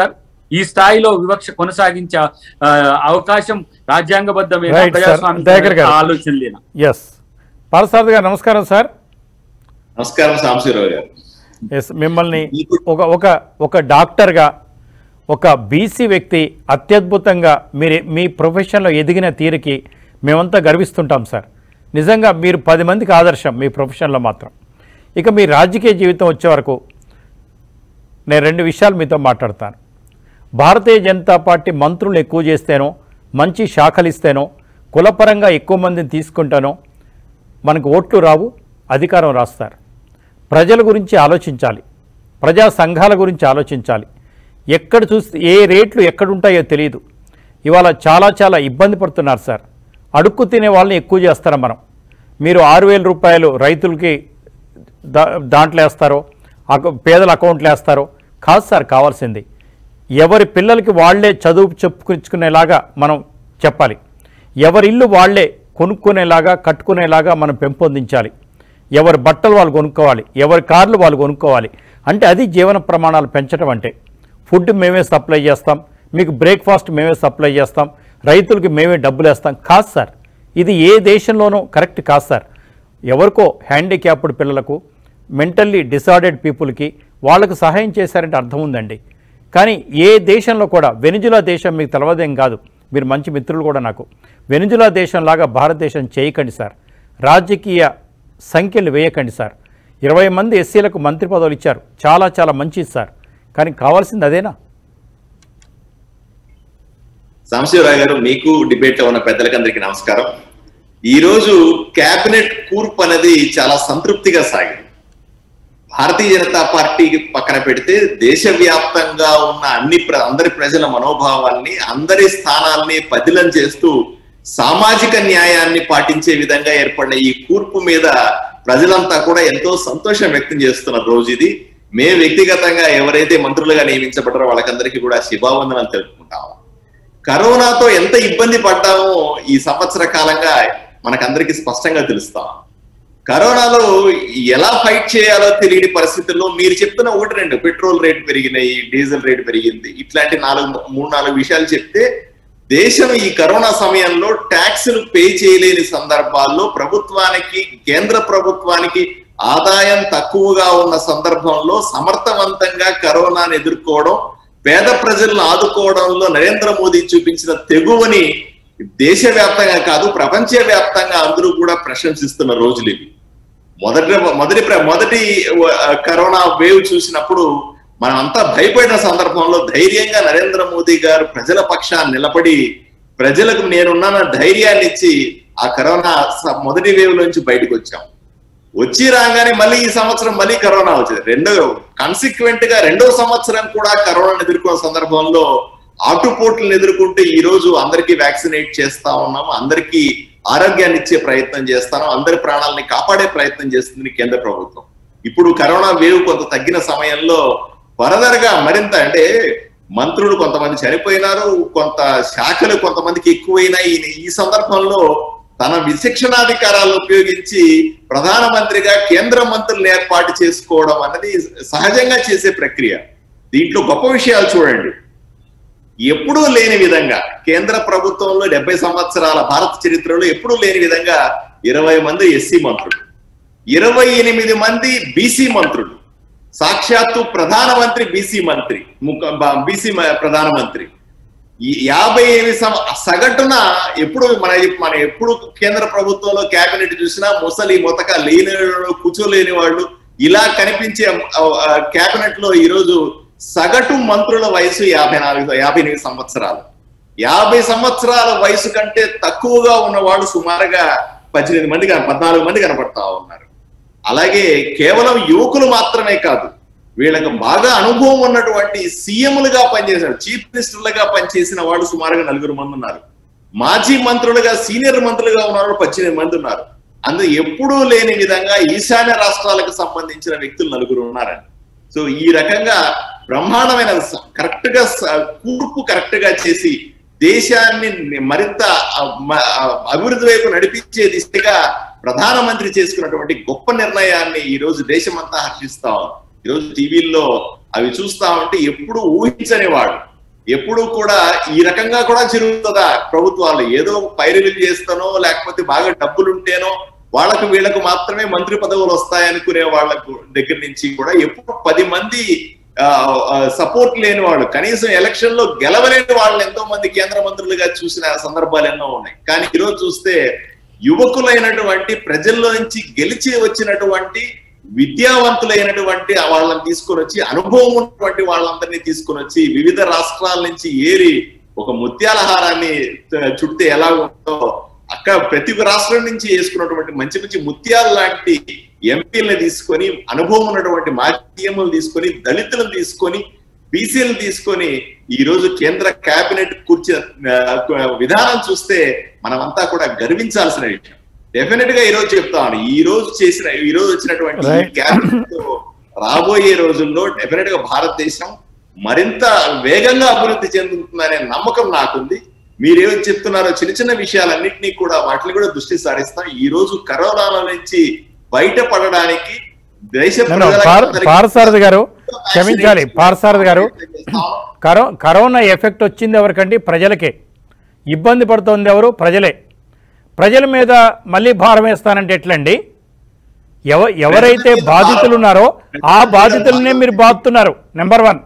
Speaker 3: ఈ స్థాయిలో వివక్ష కొనసాగించే అవకాశం రాజ్యాంగబద్ధమైన ప్రజాస్వామ్య ఆలోచనలేనా?
Speaker 1: ఎస్, పాలసారథి గారు నమస్కారం సార్.
Speaker 2: నమస్కారం సాంబశివరావు గారు.
Speaker 1: ఎస్, మిమ్మల్ని ఒక డాక్టర్గా, ఒక బీసీ వ్యక్తి అత్యద్భుతంగా మీ ప్రొఫెషన్లో ఎదిగిన తీరుకి మేమంతా గర్విస్తుంటాం సార్. నిజంగా మీరు 10 మందికి ఆదర్శం మీ ప్రొఫెషన్లో మాత్రం. ఇక మీ రాజకీయ జీవితం వచ్చే వరకు నేను 2 విషయాలు మీతో మాట్లాడతాను. భారతీయ జనతా పార్టీ మంత్రులు ఎక్కువ చేస్తేనో, మంచి శాఖలు ఇస్తేనో, కులపరంగా ఎక్కువ మందిని తీసుకుంటానో మనకు ఓట్లు రావు, అధికారం రాస్తారు. ప్రజల గురించి ఆలోచించాలి, ప్రజా సంఘాల గురించి ఆలోచించాలి. ఎక్కడ చూస్తే ఏ రేట్లు ఎక్కడుంటాయో తెలియదు. ఇవాళ చాలా ఇబ్బంది పడుతున్నారు సార్. అడుక్కు తినే వాళ్ళని ఎక్కువ చేస్తారా మనం? మీరు 6,000 రూపాయలు రైతులకి దాంట్లో వేస్తారో, పేదల అకౌంట్లు వేస్తారో కాదు సార్ కావాల్సింది. ఎవరి పిల్లలకి వాళ్లే చదువు చెప్పుకునేలాగా మనం చెప్పాలి. ఎవరి ఇల్లు వాళ్లే కొనుక్కునేలాగా, కట్టుకునేలాగా మనం పెంపొందించాలి. ఎవరి బట్టలు వాళ్ళు కొనుక్కోవాలి, ఎవరి కార్లు వాళ్ళు కొనుక్కోవాలి. అంటే అది జీవన ప్రమాణాలు పెంచడం అంటే. ఫుడ్ మేమే సప్లై చేస్తాం, మీకు బ్రేక్ఫాస్ట్ మేమే సప్లై చేస్తాం, రైతులకి మేమే డబ్బులు వేస్తాం కాదు సార్. ఇది ఏ దేశంలోనూ కరెక్ట్ కాదు సార్. ఎవరికో హ్యాండిక్యాప్డ్ పిల్లలకు, మెంటల్లీ డిసార్డర్డ్ పీపుల్కి వాళ్ళకు సహాయం చేశారంటే అర్థం ఉందండి. కానీ ఏ దేశంలో కూడా, వెనిజులా దేశం మీకు తెలవదేం కాదు, మీరు మంచి మిత్రులు కూడా నాకు. వెనిజులా దేశంలాగా భారతదేశం చేయకండి సార్. రాజకీయ సంఖ్యలు వేయకండి సార్. 20 మంది ఎస్సీలకు మంత్రి పదవులు ఇచ్చారు, చాలా మంచిది సార్. కానీ కావాల్సింది అదేనా?
Speaker 4: సాంబశివరావు గారు, మీకు డిబేట్ లో ఉన్న పెద్దలకందరికీ నమస్కారం. ఈ రోజు కేబినెట్ కూర్పు అనేది చాలా సంతృప్తిగా సాగింది. భారతీయ జనతా పార్టీకి పక్కన పెడితే దేశవ్యాప్తంగా ఉన్న అందరి ప్రజల మనోభావాల్ని, అందరి స్థానాల్ని పదిలం చేస్తూ సామాజిక న్యాయాన్ని పాటించే విధంగా ఏర్పడిన ఈ కూర్పు మీద ప్రజలంతా కూడా ఎంతో సంతోషం వ్యక్తం చేస్తున్న రోజు ఇది. మేము వ్యక్తిగతంగా ఎవరైతే మంత్రులుగా నియమించబడ్డారో వాళ్ళకందరికీ కూడా శుభావందనాలు తెలుపుకుంటాము. కరోనాతో ఎంత ఇబ్బంది పడ్డామో ఈ సంవత్సర కాలంగా మనకందరికీ స్పష్టంగా తెలుస్తాం. కరోనాలో ఎలా ఫైట్ చేయాలో తెలియని పరిస్థితుల్లో మీరు చెప్తున్న 1-2 పెట్రోల్ రేట్ పెరిగినాయి, డీజిల్ రేట్ పెరిగింది, ఇట్లాంటి 3-4 విషయాలు చెప్తే దేశం ఈ కరోనా సమయంలో ట్యాక్స్లు పే చేయలేని సందర్భాల్లో ప్రభుత్వానికి, కేంద్ర ప్రభుత్వానికి ఆదాయం తక్కువగా ఉన్న సందర్భంలో సమర్థవంతంగా కరోనాను ఎదుర్కోవడం, పేద ప్రజలను ఆదుకోవడంలో నరేంద్ర మోదీ చూపించిన తెగువని దేశవ్యాప్తంగా కాదు ప్రపంచవ్యాప్తంగా అందరూ కూడా ప్రశంసిస్తున్న రోజులు ఇవి. మొదటి కరోనా వేవ్ చూసినప్పుడు మనం అంతా భయపడిన సందర్భంలో ధైర్యంగా నరేంద్ర మోదీ గారు ప్రజల పక్షాన్ని నిలబడి ప్రజలకు నేనున్న ధైర్యాన్ని ఇచ్చి ఆ కరోనా మొదటి వేవ్ నుంచి బయటకు వచ్చాం. వచ్చి రాగానే మళ్ళీ ఈ సంవత్సరం మళ్ళీ కరోనా వచ్చింది. కాన్సిక్వెంట్ గా 2వ సంవత్సరం కూడా కరోనాను ఎదుర్కొన్న సందర్భంలో ఆటుపోట్లను ఎదుర్కొంటే ఈ రోజు అందరికీ వ్యాక్సినేట్ చేస్తా ఉన్నాము, అందరికీ ఆరోగ్యాన్ని ఇచ్చే ప్రయత్నం చేస్తాను, అందరి ప్రాణాలని కాపాడే ప్రయత్నం చేస్తుంది కేంద్ర ప్రభుత్వం. ఇప్పుడు కరోనా వేవ్ కొంత తగ్గిన సమయంలో ఫర్దర్ గా మరింత, అంటే మంత్రులు కొంతమంది చనిపోయినారు, కొంత శాఖలు కొంతమందికి ఎక్కువైనాయి. ఈ సందర్భంలో తన విచక్షణాధికారాలను ఉపయోగించి ప్రధానమంత్రిగా కేంద్ర మంత్రులను ఏర్పాటు చేసుకోవడం అన్నది సహజంగా చేసే ప్రక్రియ. దీంట్లో గొప్ప విషయాలు చూడండి. ఎప్పుడూ లేని విధంగా కేంద్ర ప్రభుత్వంలో 70 సంవత్సరాల భారత చరిత్రలో ఎప్పుడూ లేని విధంగా 20 మంది ఎస్సీ మంత్రులు, 28 మంది బీసీ మంత్రులు, సాక్షాత్తు ప్రధానమంత్రి బీసీ ప్రధానమంత్రి, 50 సగటున ఎప్పుడు ఎప్పుడు కేంద్ర ప్రభుత్వంలో కేబినెట్ చూసినా ముసలి మొతక లేని వాళ్ళు, కూర్చోలేని వాళ్ళు ఇలా కనిపించే కేబినెట్ లో ఈరోజు సగటు మంత్రుల వయసు 58 సంవత్సరాలు. 50 సంవత్సరాల వయసు కంటే తక్కువగా ఉన్న వాళ్ళు సుమారుగా 14 మంది కనపడతా ఉన్నారు. అలాగే కేవలం యువకులు మాత్రమే కాదు, వీళ్ళకి బాగా అనుభవం ఉన్నటువంటి సీఎంలుగా పనిచేసిన, చీఫ్ మినిస్టర్లుగా పనిచేసిన వాళ్ళు సుమారుగా 4 మంది ఉన్నారు. మాజీ మంత్రులుగా, సీనియర్ మంత్రులుగా ఉన్న వాళ్ళు 18 మంది ఉన్నారు. అందులో ఎప్పుడూ లేని విధంగా ఈశాన్య రాష్ట్రాలకు సంబంధించిన వ్యక్తులు 9 ఉన్నారండి. సో ఈ రకంగా బ్రహ్మాండమైన కరెక్ట్ గా కూర్పు కరెక్ట్ గా చేసి దేశాన్ని మరింత అభివృద్ధి వైపు నడిపించే దిశగా ప్రధానమంత్రి చేసుకున్నటువంటి గొప్ప నిర్ణయాన్ని ఈ రోజు దేశమంతా హర్షిస్తా ఉంది. ఈరోజు టీవీల్లో అవి చూస్తా ఉంటే ఎప్పుడు ఊహించని వాడు, ఎప్పుడు కూడా ఈ రకంగా కూడా జరుగుతుందా ప్రభుత్వాలు? ఏదో పైరులు చేస్తానో లేకపోతే బాగా డబ్బులుంటేనో వాళ్ళకు వీళ్ళకు మాత్రమే మంత్రి పదవులు వస్తాయనుకునే వాళ్ళకు దగ్గర నుంచి కూడా ఎప్పుడు 10 మంది సపోర్ట్ లేని వాళ్ళు, కనీసం ఎలక్షన్ లో గెలవలేని వాళ్ళని ఎంతో మంది కేంద్ర మంత్రులుగా చూసిన సందర్భాలు ఎన్నో ఉన్నాయి. కానీ ఈరోజు చూస్తే యువకులైనటువంటి ప్రజల్లో నుంచి గెలిచి వచ్చినటువంటి విద్యావంతులైనటువంటి వాళ్ళని తీసుకొని వచ్చి, అనుభవం ఉన్నటువంటి వాళ్ళందరినీ తీసుకొని వచ్చి వివిధ రాష్ట్రాల నుంచి ఏరి ఒక ముత్యాల హారాన్ని చుడితే ఎలా ఉందో అక్కడ ప్రతి రాష్ట్రం నుంచి వేసుకున్నటువంటి మంచి మంచి ముత్యాలు లాంటి ఎంపీలను తీసుకొని, అనుభవం ఉన్నటువంటి మాధ్యములు తీసుకొని, దళితులను తీసుకొని, బీసీలను తీసుకొని ఈ రోజు కేంద్ర కేబినెట్ కూర్చున్న విధానం చూస్తే మనమంతా కూడా గర్వించాల్సిన విషయం. డెఫినెట్ గా ఈ రోజు చెప్తాను, ఈ రోజు వచ్చినటువంటి కేబినెట్ రాబోయే రోజుల్లో డెఫినెట్ గా భారతదేశం మరింత వేగంగా అభివృద్ధి చెందుతుందనే నమ్మకం నాకుంది. మీరేమో చెప్తున్నారో చిన్న చిన్న విషయాలన్నింటినీ కూడా వాటిని కూడా దృష్టి సారిస్తాం. ఈ రోజు కరోనా నుంచి బయటపడడానికి దేశ
Speaker 1: పార్సారథి గారు క్షమించాలి, పార్సారథి గారు కరోనా ఎఫెక్ట్ వచ్చింది ఎవరికండి? ప్రజలకే. ఇబ్బంది పడుతోంది ఎవరు? ప్రజలే. ప్రజల మీద మళ్ళీ భారం వేస్తానంటే ఎట్లండి? ఎవరైతే బాధితులు ఉన్నారో ఆ బాధితులనే మీరు బాధుతున్నారు. నెంబర్ 1.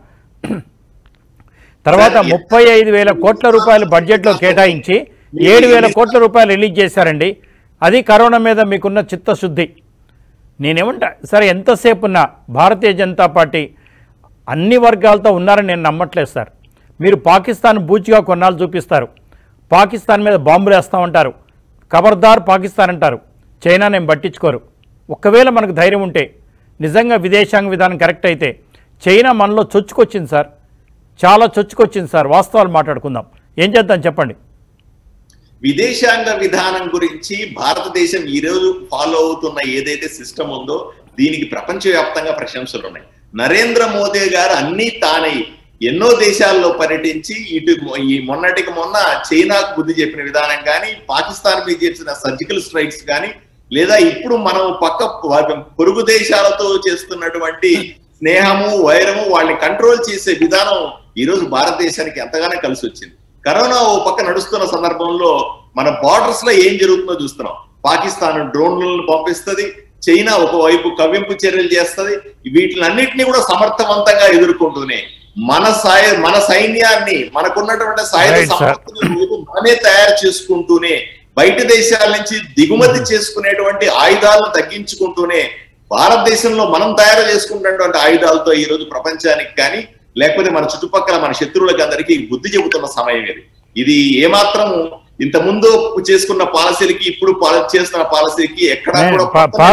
Speaker 1: తర్వాత 35,000 కోట్ల రూపాయలు బడ్జెట్లో కేటాయించి 7,000 కోట్ల రూపాయలు రిలీజ్ చేశారండి. అది కరోనా మీద మీకున్న చిత్తశుద్ధి. నేనేమంటా సరే, ఎంతసేపు ఉన్నా భారతీయ జనతా పార్టీ అన్ని వర్గాలతో ఉన్నారని నేను నమ్మట్లేదు సార్. మీరు పాకిస్తాన్ బూచిగా కొన్నాళ్ళు చూపిస్తారు, పాకిస్తాన్ మీద బాంబులు వేస్తామంటారు, ఖబర్దార్ పాకిస్తాన్ అంటారు, చైనా నేను పట్టించుకోరు. ఒకవేళ మనకు ధైర్యం ఉంటే, నిజంగా విదేశాంగ విధానం కరెక్ట్ అయితే, చైనా మనలో చొచ్చుకొచ్చింది సార్, చాలా చొచ్చుకొచ్చింది సార్. వాస్తవాలు మాట్లాడుకుందాం. ఏం చేద్దాం చెప్పండి.
Speaker 4: విదేశాంగ విధానం గురించి భారతదేశం ఈ రోజు ఫాలో అవుతున్న ఏదైతే సిస్టమ్ ఉందో దీనికి ప్రపంచవ్యాప్తంగా ప్రశంసలు ఉన్నాయి. నరేంద్ర మోదీ గారు అన్ని తానై ఎన్నో దేశాల్లో పర్యటించి ఇటు ఈ మొన్నటికి మొన్న చైనాకు బుద్ధి చెప్పిన విధానం కానీ, పాకిస్తాన్ మీద చేసిన సర్జికల్ స్ట్రైక్స్ కానీ, లేదా ఇప్పుడు మనం పక్క పొరుగు దేశాలతో చేస్తున్నటువంటి స్నేహము వైరము వాళ్ళని కంట్రోల్ చేసే విధానం ఈ రోజు భారతదేశానికి ఎంతగానో కలిసి వచ్చింది. కరోనా ఓ పక్క నడుస్తున్న సందర్భంలో మన బార్డర్స్ లో ఏం జరుగుతుందో చూస్తున్నాం. పాకిస్తాన్ డ్రోన్లను పంపిస్తుంది, చైనా ఒకవైపు కవ్వింపు చర్యలు చేస్తుంది. వీటిలన్నింటినీ కూడా సమర్థవంతంగా ఎదుర్కొంటూనే మన సైన్యాన్ని, మనకున్నటువంటి సాయుధ సంపత్తిని మనమే తయారు చేసుకుంటూనే, బయట దేశాల నుంచి దిగుమతి చేసుకునేటువంటి ఆయుధాలను తగ్గించుకుంటూనే, భారతదేశంలో మనం తయారు చేసుకున్నటువంటి ఆయుధాలతో ఈ రోజు ప్రపంచానికి కానీ లేకపోతే మన చుట్టుపక్కల మన శత్రువులకి అందరికీ బుద్ధి చెబుతున్న సమయం ఇది ఏమాత్రం ఇంత ముందు చేసుకున్న పాలసీలకి ఇప్పుడు చేస్తున్న పాలసీకి ఎక్కడా కూడా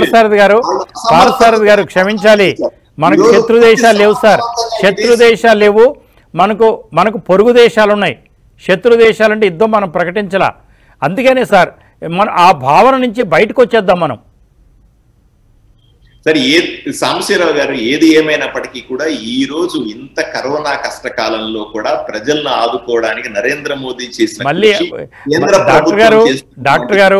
Speaker 1: పార్సారథి గారు క్షమించాలి, మనకు శత్రు దేశాలు లేవు సార్. శత్రు దేశాలు లేవు, మనకు పొరుగు దేశాలు ఉన్నాయి. శత్రు దేశాలంటే యుద్ధం మనం ప్రకటించలా. అందుకనే సార్ మన ఆ భావన నుంచి బయటకు వచ్చేద్దాం మనం.
Speaker 4: సరే, సాంబశివరావు గారు, ఏది ఏమైనప్పటికీ కూడా ఈ రోజు ఇంత కరోనా కష్టకాలంలో కూడా ప్రజలను ఆదుకోవడానికి నరేంద్ర మోదీ చేసిన
Speaker 1: డాక్టర్ గారు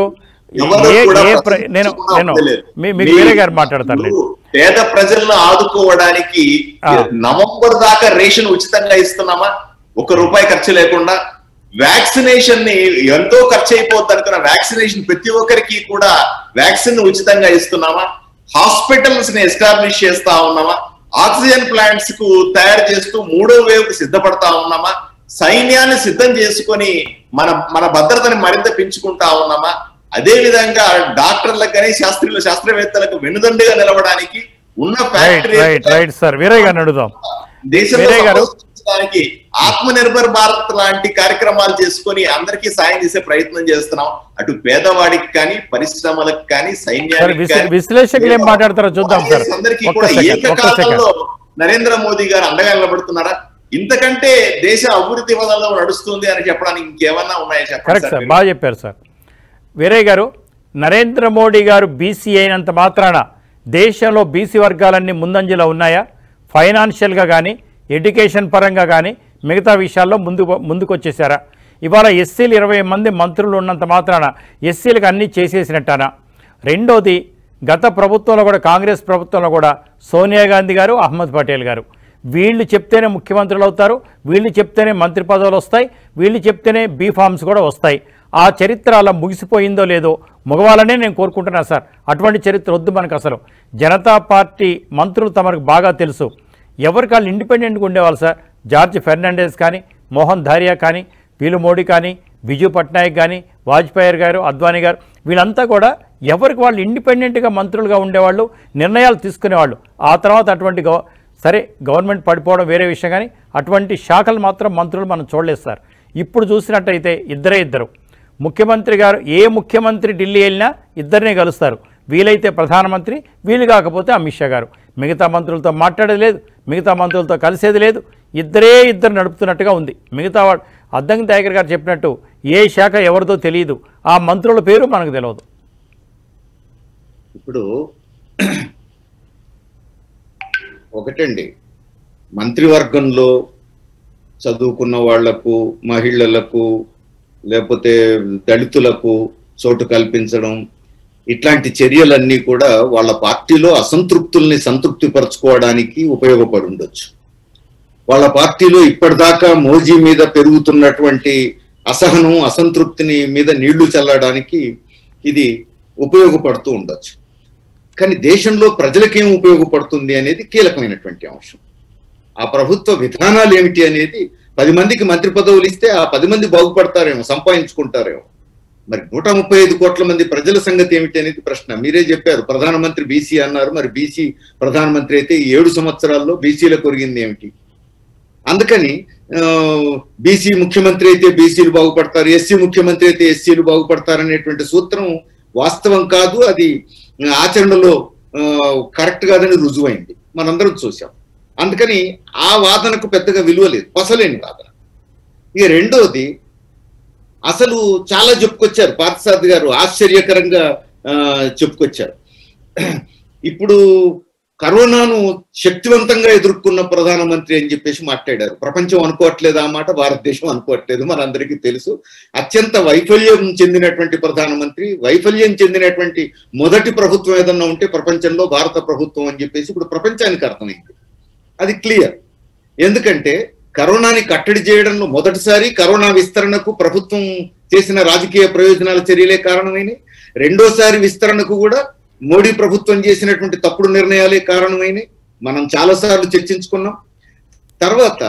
Speaker 1: మాట్లాడతాను.
Speaker 4: పేద ప్రజలను ఆదుకోవడానికి నవంబర్ దాకా రేషన్ ఉచితంగా ఇస్తున్నామా? ₹1 ఖర్చు లేకుండా. వ్యాక్సినేషన్ ని ఎంతో ఖర్చు అయిపోద్ది అనుకున్న వ్యాక్సినేషన్ ప్రతి ఒక్కరికి కూడా వ్యాక్సిన్ ఉచితంగా ఇస్తున్నామా? హాస్పిటల్స్ ని ఎస్టాబ్లిష్ చేస్తా ఉన్నామా? ఆక్సిజన్ ప్లాంట్స్ కు తయారు చేస్తూ 3వ వేవ్ కు సిద్ధపడతా ఉన్నామా? సైన్యాన్ని సిద్ధం చేసుకొని మన భద్రతని మరింత పెంచుకుంటా ఉన్నామా? అదే విధంగా డాక్టర్లకు కానీ శాస్త్రవేత్తలకు వెన్నుదండుగా నిలవడానికి ఉన్న ఫ్యాక్టరీ దేశంలో ఆత్మనిర్భర్ భారత్ లాంటి కార్యక్రమాలు చేసుకొని అందరికీ సాయం చేసే ప్రయత్నం చేస్తున్నాం. అటు పేదవాడికి కానీ, పరిశ్రమలకు కానీ, సైన్యానికి
Speaker 1: విశ్లేషకులు ఏం మాట్లాడతారో చూద్దాం సార్.
Speaker 4: అందరికీ కూడా ఏకకాలంలో నరేంద్ర మోదీ గారు అండగా నిలబడుతున్నారా? ఇంతకంటే దేశ అభివృద్ధి పదంలో నడుస్తుంది అని చెప్పడానికి ఇంకేమన్నా ఉన్నాయా చెప్పండి సార్.
Speaker 1: బాగా చెప్పారు సార్. వీరయ్య గారు, నరేంద్ర మోడీ గారు బీసీ అయినంత మాత్రాన దేశంలో బీసీ వర్గాలన్నీ ముందంజలో ఉన్నాయా? ఫైనాన్షియల్గా కానీ, ఎడ్యుకేషన్ పరంగా కానీ, మిగతా విషయాల్లో ముందుకు వచ్చేసారా? ఇవాళ ఎస్సీలు 20 మంది మంత్రులు ఉన్నంత మాత్రాన ఎస్సీలకు అన్నీ చేసేసినట్టానా? రెండోది, గత ప్రభుత్వంలో కూడా, కాంగ్రెస్ ప్రభుత్వంలో కూడా సోనియా గాంధీ గారు, అహ్మద్ పటేల్ గారు వీళ్ళు చెప్తేనే ముఖ్యమంత్రులు అవుతారు, వీళ్ళు చెప్తేనే మంత్రి పదవులు వస్తాయి, వీళ్ళు చెప్తేనే బీఫామ్స్ కూడా వస్తాయి. ఆ చరిత్ర అలా ముగిసిపోయిందో లేదో మగవాళ్ళనే నేను కోరుకుంటున్నాను సార్. అటువంటి చరిత్ర వద్దు మనకు. అసలు జనతా పార్టీ మంత్రులు తమకు బాగా తెలుసు, ఎవరికి వాళ్ళు ఇండిపెండెంట్గా ఉండేవాళ్ళు సార్. జార్జ్ ఫెర్నాండెస్ కానీ, మోహన్ ధారియా కానీ, వీలు మోడీ కానీ, బిజు పట్నాయక్ కానీ, వాజ్పేయి గారు, అద్వానీ గారు, వీళ్ళంతా కూడా ఎవరికి వాళ్ళు ఇండిపెండెంట్గా మంత్రులుగా ఉండేవాళ్ళు, నిర్ణయాలు తీసుకునేవాళ్ళు. ఆ తర్వాత అటువంటి సరే గవర్నమెంట్ పడిపోవడం వేరే విషయం, కానీ అటువంటి శాఖలు మాత్రం మంత్రులు మనం చూడలేదు సార్. ఇప్పుడు చూసినట్టయితే ఇద్దరు ముఖ్యమంత్రి గారు, ఏ ముఖ్యమంత్రి ఢిల్లీ వెళ్ళినా ఇద్దరినే కలుస్తారు. వీలైతే ప్రధానమంత్రి, వీలు కాకపోతే అమిత్ షా గారు. మిగతా మంత్రులతో మాట్లాడేది లేదు, మిగతా మంత్రులతో కలిసేది లేదు. ఇద్దరు నడుపుతున్నట్టుగా ఉంది. మిగతా వాడు అద్దంకి టైగర్ గారు చెప్పినట్టు ఏ శాఖ ఎవరిదో తెలియదు, ఆ మంత్రుల పేరు మనకు తెలియదు.
Speaker 2: ఇప్పుడు ఒకటండి, మంత్రివర్గంలో చదువుకున్న వాళ్లకు, మహిళలకు, లేకపోతే దళితులకు చోటు కల్పించడం, ఇట్లాంటి చర్యలన్నీ కూడా వాళ్ళ పార్టీలో అసంతృప్తుల్ని సంతృప్తిపరచుకోవడానికి ఉపయోగపడి ఉండొచ్చు. వాళ్ళ పార్టీలో ఇప్పటిదాకా మోజీ మీద పెరుగుతున్నటువంటి అసహనం, అసంతృప్తిని మీద నీళ్లు చల్లడానికి ఇది ఉపయోగపడుతూ ఉండొచ్చు. కానీ దేశంలో ప్రజలకేం ఉపయోగపడుతుంది అనేది కీలకమైనటువంటి అంశం. ఆ ప్రభుత్వ విధానాలు ఏమిటి అనేది, 10 మందికి మంత్రి పదవులు ఇస్తే ఆ 10 మంది బాగుపడతారేమో, సంపాదించుకుంటారేమో. మరి 135 కోట్ల మంది ప్రజల సంగతి ఏమిటి అనేది ప్రశ్న. మీరే చెప్పారు, ప్రధానమంత్రి బీసీ అన్నారు. మరి బీసీ ప్రధానమంత్రి అయితే 7 సంవత్సరాల్లో బీసీలకు ఒరిగింది ఏమిటి? అందుకని బీసీ ముఖ్యమంత్రి అయితే బీసీలు బాగుపడతారు, ఎస్సీ ముఖ్యమంత్రి అయితే ఎస్సీలు బాగుపడతారు అనేటువంటి సూత్రం వాస్తవం కాదు. అది ఆచరణలో కరెక్ట్ కాదని రుజువైంది, మనందరం చూసాం. అందుకని ఆ వాదనకు పెద్దగా విలువ లేదు, పసలేని వాదన. ఇక రెండోది, అసలు చాలా చెప్పుకొచ్చారు పార్థసారథి గారు, ఆశ్చర్యకరంగా చెప్పుకొచ్చారు. ఇప్పుడు కరోనాను శక్తివంతంగా ఎదుర్కొన్న ప్రధానమంత్రి అని చెప్పేసి మాట్లాడారు. ప్రపంచం అనుకోవట్లేదు ఆ మాట, భారతదేశం అనుకోవట్లేదు, మనందరికీ తెలుసు. అత్యంత వైఫల్యం చెందినటువంటి ప్రధానమంత్రి, వైఫల్యం చెందినటువంటి మొదటి ప్రభుత్వం ఏదన్నా ఉంటే ప్రపంచంలో భారత ప్రభుత్వం అని చెప్పేసి ఇప్పుడు ప్రపంచానికి అర్థమైంది. అది క్లియర్. ఎందుకంటే కరోనాని కట్టడి చేయడంలో మొదటిసారి కరోనా విస్తరణకు ప్రభుత్వం చేసిన రాజకీయ ప్రయోజనాల చర్యలే కారణమైనవి. రెండోసారి విస్తరణకు కూడా మోడీ ప్రభుత్వం చేసినటువంటి తప్పుడు నిర్ణయాలే కారణమైనవి. మనం చాలాసార్లు చర్చించుకున్నాం. తర్వాత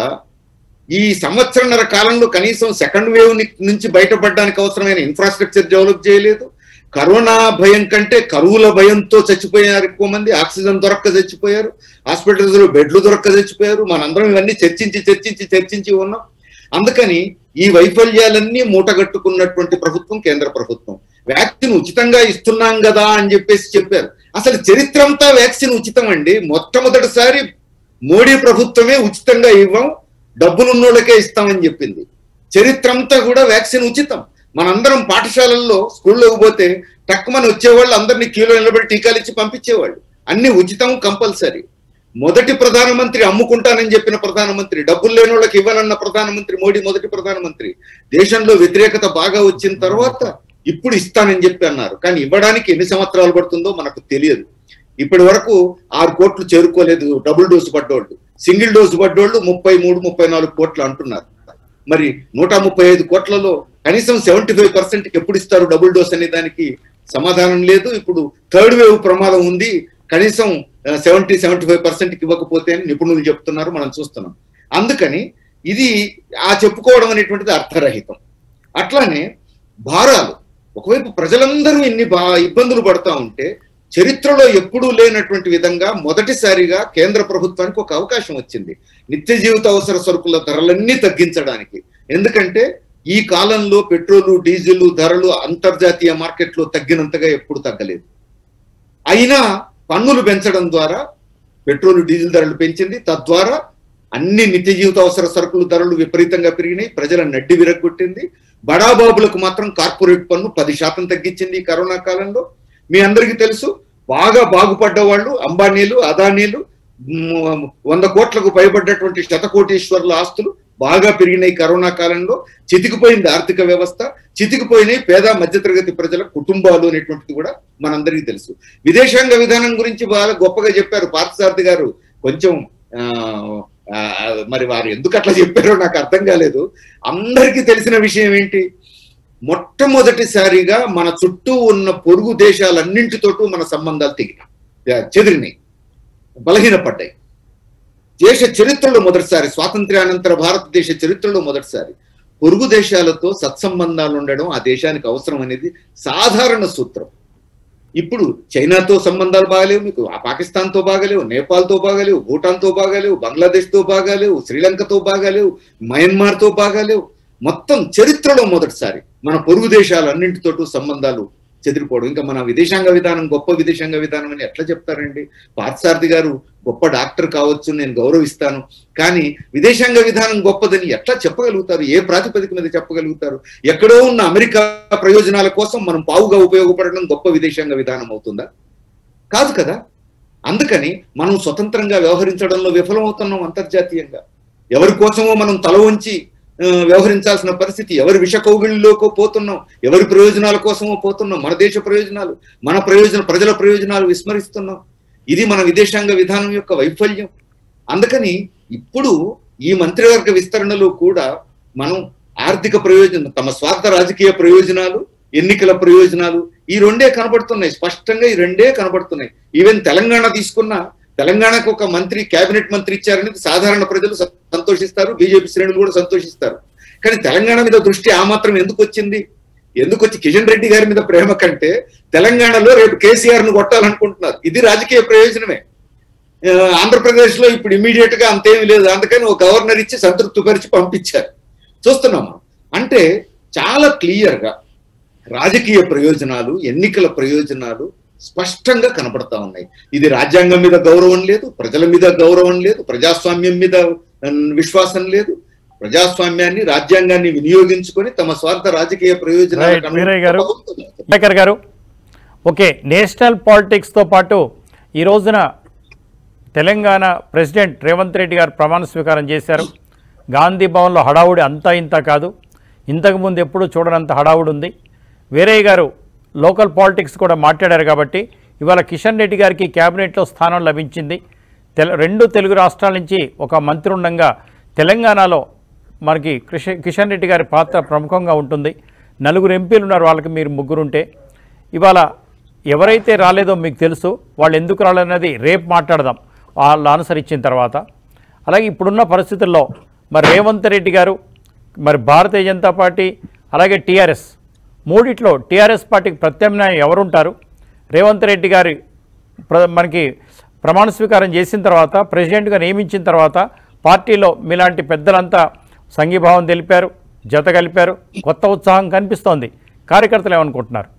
Speaker 2: ఈ సంవత్సరన్నర కాలంలో కనీసం సెకండ్ వేవ్ నుంచి బయటపడడానికి అవసరమైన ఇన్ఫ్రాస్ట్రక్చర్ డెవలప్ చేయలేదు. కరోనా భయం కంటే కరువుల భయంతో చచ్చిపోయారు ఎక్కువ మంది. ఆక్సిజన్ దొరక్క చచ్చిపోయారు, హాస్పిటల్స్ లో బెడ్లు దొరక్క చచ్చిపోయారు. మనందరం ఇవన్నీ చర్చించి ఉన్నాం. అందుకని ఈ వైఫల్యాలన్నీ మూటగట్టుకున్నటువంటి ప్రభుత్వం కేంద్ర ప్రభుత్వం. వ్యాక్సిన్ ఉచితంగా ఇస్తున్నాం కదా అని చెప్పేసి చెప్పారు. అసలు చరిత్ర అంతా వ్యాక్సిన్ ఉచితం అండి. మొట్టమొదటిసారి మోడీ ప్రభుత్వమే ఉచితంగా ఇవ్వం, డబ్బులున్నోళ్ళకే ఇస్తామని చెప్పింది. చరిత్ర అంతా కూడా వ్యాక్సిన్ ఉచితం. మనందరం పాఠశాలల్లో స్కూల్లోకి పోతే టక్కుమని వచ్చేవాళ్ళు, అందరినీ క్యూలో నిలబడి టీకాలు ఇచ్చి పంపించేవాళ్ళు. అన్ని ఉచితం, కంపల్సరీ. మొదటి ప్రధానమంత్రి, అమ్ముకుంటానని చెప్పిన ప్రధానమంత్రి, డబ్బులు లేని వాళ్ళకి ఇవ్వాలన్న ప్రధానమంత్రి మోడీ మొదటి ప్రధానమంత్రి. దేశంలో వ్యతిరేకత బాగా వచ్చిన తర్వాత ఇప్పుడు ఇస్తానని చెప్పి అన్నారు. కానీ ఇవ్వడానికి ఎన్ని సంవత్సరాలు పడుతుందో మనకు తెలియదు. ఇప్పటి వరకు 6 కోట్లు చేరుకోలేదు డబుల్ డోసు పడ్డోళ్ళు. సింగిల్ డోసు పడ్డోళ్ళు 33-34 కోట్లు అంటున్నారు. మరి 135 కోట్లలో కనీసం 75% ఎప్పుడు ఇస్తారు డబుల్ డోస్ అనే దానికి సమాధానం లేదు. ఇప్పుడు థర్డ్ వేవ్ ప్రమాదం ఉంది, కనీసం 70-75% ఇవ్వకపోతే అని నిపుణులు చెప్తున్నారు, మనం చూస్తున్నాం. అందుకని ఇది చెప్పుకోవడం అనేటువంటిది అర్థరహితం. అట్లానే భారాలు, ఒకవైపు ప్రజలందరూ ఇన్ని ఇబ్బందులు పడతా ఉంటే చరిత్రలో ఎప్పుడూ లేనటువంటి విధంగా మొదటిసారిగా కేంద్ర ప్రభుత్వానికి ఒక అవకాశం వచ్చింది నిత్య జీవిత అవసర సరుకుల ధరలన్నీ తగ్గించడానికి. ఎందుకంటే ఈ కాలంలో పెట్రోలు, డీజిల్ ధరలు అంతర్జాతీయ మార్కెట్లో తగ్గినంతగా ఎప్పుడు తగ్గలేదు. అయినా పన్నులు పెంచడం ద్వారా పెట్రోలు, డీజిల్ ధరలు పెంచింది. తద్వారా అన్ని నిత్య జీవిత అవసర సరుకుల ధరలు విపరీతంగా పెరిగినాయి, ప్రజల నడ్డి విరగొట్టింది. బడాబాబులకు మాత్రం కార్పొరేట్ పన్ను 10% తగ్గించింది ఈ కరోనా కాలంలో. మీ అందరికీ తెలుసు, బాగా బాగుపడ్డ వాళ్ళు అంబానీలు, అదానీలు, 100 కోట్లకు పైబడ్డటువంటి శతకోటీశ్వర్ల ఆస్తులు బాగా పెరిగినాయి కరోనా కాలంలో. చితికిపోయింది ఆర్థిక వ్యవస్థ, చితికిపోయినాయి పేద మధ్యతరగతి ప్రజల కుటుంబాలు అనేటువంటిది కూడా మనందరికీ తెలుసు. విదేశాంగ విధానం గురించి బాగా గొప్పగా చెప్పారు పార్థసారథి గారు. కొంచెం మరి వారు ఎందుకు అట్లా చెప్పారో నాకు అర్థం కాలేదు. అందరికీ తెలిసిన విషయం ఏంటి, మొట్టమొదటిసారిగా మన చుట్టూ ఉన్న పొరుగు దేశాలన్నింటితోటూ మన సంబంధాలు చెదిరినాయి, బలహీనపడ్డాయి. దేశ చరిత్రలో మొదటిసారి, స్వాతంత్ర్యానంతర భారతదేశ చరిత్రలో మొదటిసారి పొరుగు దేశాలతో సత్సంబంధాలు ఉండడం ఆ దేశానికి అవసరం అనేది సాధారణ సూత్రం. ఇప్పుడు చైనాతో సంబంధాలు బాగలేవు, మీకు పాకిస్తాన్తో బాగలేవు, నేపాల్తో బాగలేవు, భూటాన్తో బాగలేవు, బంగ్లాదేశ్తో బాగలేవు, శ్రీలంకతో బాగలేవు, మయన్మార్తో బాగలేవు. మొత్తం చరిత్రలో మొదటిసారి మన పొరుగు దేశాలన్నింటితోటూ సంబంధాలు చెదిరిపోవడం. ఇంకా మన విదేశాంగ విధానం గొప్ప విదేశాంగ విధానం అని ఎట్లా చెప్తారండి? పార్థసారథి గారు గొప్ప డాక్టర్ కావచ్చు, నేను గౌరవిస్తాను, కానీ విదేశాంగ విధానం గొప్పదని ఎట్లా చెప్పగలుగుతారు? ఏ ప్రాతిపదిక మీద చెప్పగలుగుతారు? ఎక్కడో ఉన్న అమెరికా ప్రయోజనాల కోసం మనం పావుగా ఉపయోగపడడం గొప్ప విదేశాంగ విధానం అవుతుందా? కాదు కదా. అందుకని మనం స్వతంత్రంగా వ్యవహరించడంలో విఫలమవుతున్నాం. అంతర్జాతీయంగా ఎవరి కోసమో మనం తల వంచి వ్యవహరించాల్సిన పరిస్థితి, ఎవరి విష కౌగిళ్ళలోకో పోతున్నాం, ఎవరి ప్రయోజనాల కోసమో పోతున్నాం. మన దేశ ప్రయోజనాలు, మన ప్రజల ప్రయోజనాలు విస్మరిస్తున్నాం. ఇది మన విదేశాంగ విధానం యొక్క వైఫల్యం. అందుకని ఇప్పుడు ఈ మంత్రివర్గ విస్తరణలో కూడా మనం ఆర్థిక ప్రయోజనం, తమ స్వార్థ రాజకీయ ప్రయోజనాలు, ఎన్నికల ప్రయోజనాలు, ఈ రెండే కనబడుతున్నాయి. స్పష్టంగా ఈ రెండే కనబడుతున్నాయి. ఈవెన్ తెలంగాణ తీసుకున్నా, తెలంగాణకు ఒక మంత్రి, కేబినెట్ మంత్రి ఇచ్చారనేది సాధారణ ప్రజలు సంతోషిస్తారు, బీజేపీ శ్రేణులు కూడా సంతోషిస్తారు. కానీ తెలంగాణ మీద దృష్టి ఆ మాత్రం ఎందుకు వచ్చింది? ఎందుకు వచ్చి కిషన్ రెడ్డి గారి మీద ప్రేమ కంటే తెలంగాణలో రేపు కేసీఆర్ ను కొట్టాలనుకుంటున్నారు. ఇది రాజకీయ ప్రయోజనమే. ఆంధ్రప్రదేశ్ లో ఇప్పుడు ఇమీడియట్ గా అంతేమీ లేదు, అందుకని ఒక గవర్నర్ ఇచ్చి సంతృప్తి పరిచి పంపించారు. చూస్తున్నాం. అంటే చాలా క్లియర్ గా రాజకీయ ప్రయోజనాలు, ఎన్నికల ప్రయోజనాలు స్పష్టంగా కనబడతా ఉన్నాయి. ఇది రాజ్యాంగం మీద గౌరవం లేదు, ప్రజల మీద గౌరవం లేదు, ప్రజాస్వామ్యం మీద విశ్వాసం లేదు. ప్రజాస్వామ్యాన్ని, రాజ్యాంగాన్ని వినియోగించుకొని తమ స్వార్థ రాజకీయ ప్రయోజనాలు
Speaker 1: గారు. ఓకే, నేషనల్ పాలిటిక్స్ తో పాటు ఈ రోజున తెలంగాణ ప్రెసిడెంట్ రేవంత్ రెడ్డి గారు ప్రమాణ స్వీకారం చేశారు. గాంధీ భవన్లో హడావుడి అంతా ఇంత కాదు, ఇంతకుముందు ఎప్పుడూ చూడనంత హడావుడి ఉంది. వీరయ్య గారు లోకల్ పాలిటిక్స్ కూడా మాట్లాడారు కాబట్టి ఇవాళ కిషన్ రెడ్డి గారికి క్యాబినెట్లో స్థానం లభించింది. రెండు తెలుగు రాష్ట్రాల నుంచి ఒక మంత్రి ఉండగా తెలంగాణలో మనకి కిషన్ రెడ్డి గారి పాత్ర ప్రముఖంగా ఉంటుంది. 4 ఎంపీలు ఉన్నారు, వాళ్ళకి మీరు 3 ఉంటే ఇవాళ ఎవరైతే రాలేదో మీకు తెలుసు, వాళ్ళు ఎందుకు రాలేదన్నది రేపు మాట్లాడదాం వాళ్ళు అనుసరించిన తర్వాత. అలాగే ఇప్పుడున్న పరిస్థితుల్లో మరి రేవంత్ రెడ్డి గారు, మరి భారతీయ జనతా పార్టీ, అలాగే టీఆర్ఎస్, మూడిట్లో టీఆర్ఎస్ పార్టీకి ప్రత్యామ్నాయం ఎవరుంటారు? రేవంత్ రెడ్డి గారి మనకి ప్రమాణ స్వీకారం చేసిన తర్వాత, ప్రెసిడెంట్గా నియమించిన తర్వాత పార్టీలో మీలాంటి పెద్దలంతా సంఘీభావం తెలిపారు, జత కలిపారు, కొత్త ఉత్సాహం కనిపిస్తోంది. కార్యకర్తలు ఏమనుకుంటున్నారు?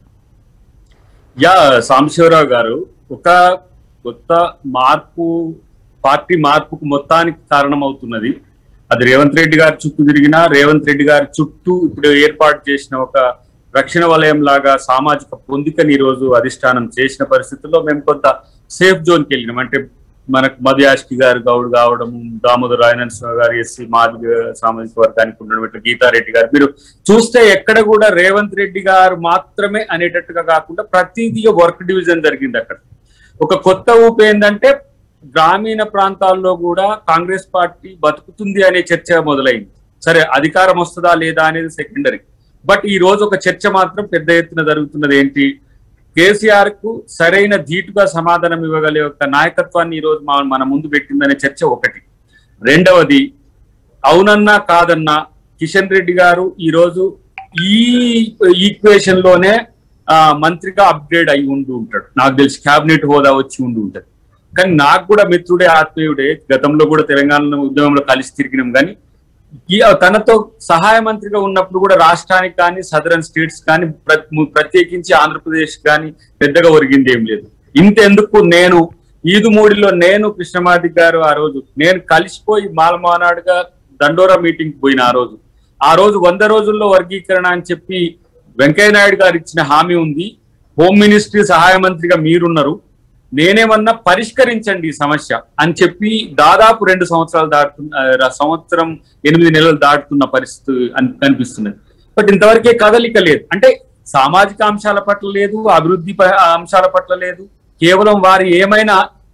Speaker 3: సాంబశివరావు గారు, ఒక కొత్త మార్పు, పార్టీ మార్పుకు మొత్తానికి కారణమవుతున్నది. అది రేవంత్ రెడ్డి గారి చుట్టూ తిరిగినా, రేవంత్ రెడ్డి గారి చుట్టూ ఇప్పుడు ఏర్పాటు చేసిన ఒక రక్షణ వలయం లాగా సామాజిక పొందికని ఈరోజు అధిష్టానం చేసిన పరిస్థితుల్లో మేము కొంత సేఫ్ జోన్కి వెళ్ళినాం. అంటే మనకు మధుయాష్కి గారు గౌడ్ కావడం, దామోదర్ రాయనరసింహ గారు ఎస్సీ మాదిగ సామాజిక వర్గానికి ఉండడం, గీతారెడ్డి గారు, మీరు చూస్తే ఎక్కడ కూడా రేవంత్ రెడ్డి గారు మాత్రమే అనేటట్టుగా కాకుండా ప్రతిదీ వర్క్ డివిజన్ జరిగింది. అక్కడ ఒక కొత్త ఊపు ఏంటంటే గ్రామీణ ప్రాంతాల్లో కూడా కాంగ్రెస్ పార్టీ బతుకుతుంది అనే చర్చ మొదలైంది. సరే, అధికారం వస్తుందా లేదా అనేది సెకండరీ, బట్ ఈ రోజు ఒక చర్చ మాత్రం పెద్ద ఎత్తున జరుగుతున్నది. ఏంటి? కేసీఆర్ కు సరైన ధీటుగా సమాధానం ఇవ్వగలిగే ఒక నాయకత్వాన్ని ఈ రోజు మన ముందు పెట్టిందనే చర్చ ఒకటి. రెండవది, అవునన్నా కాదన్నా కిషన్ రెడ్డి గారు ఈ రోజు ఈ ఈక్వేషన్ లోనే మంత్రిగా అప్గ్రేడ్ అయి ఉంటాడు. నాకు తెలిసి క్యాబినెట్ హోదా వచ్చి ఉంటది. కానీ నాకు కూడా మిత్రుడే, ఆత్మీయుడే, గతంలో కూడా తెలంగాణ ఉద్యమంలో కలిసి తిరిగినాం. కానీ తనతో సహాయ మంత్రిగా ఉన్నప్పుడు కూడా రాష్ట్రానికి కానీ, సదరన్ స్టేట్స్ కానీ, ప్రత్యేకించి ఆంధ్రప్రదేశ్ కానీ పెద్దగా ఒరిగింది ఏం లేదు. ఇంతెందుకు, నేను ఈదుమూడిలో నేను కృష్ణమాది గారు ఆ రోజు నేను కలిసిపోయి మాలమానాడుగా దండోరా మీటింగ్ పోయిన ఆ రోజు 100 రోజుల్లో వర్గీకరణ అని చెప్పి వెంకయ్య నాయుడు గారు ఇచ్చిన హామీ ఉంది. హోమ్ మినిస్ట్రీ సహాయ మంత్రిగా మీరున్నారు, నేనేమన్నా పరిష్కరించండి ఈ సమస్య అని చెప్పి దాదాపు 2 సంవత్సరాలు సంవత్సరం 8 నెలలు దాటుతున్న పరిస్థితి కనిపిస్తున్నది. బట్ ఇంతవరకే కదలిక లేదు. అంటే సామాజిక అంశాల పట్ల లేదు, అభివృద్ధి అంశాల పట్ల లేదు. కేవలం వారు ఏమైనా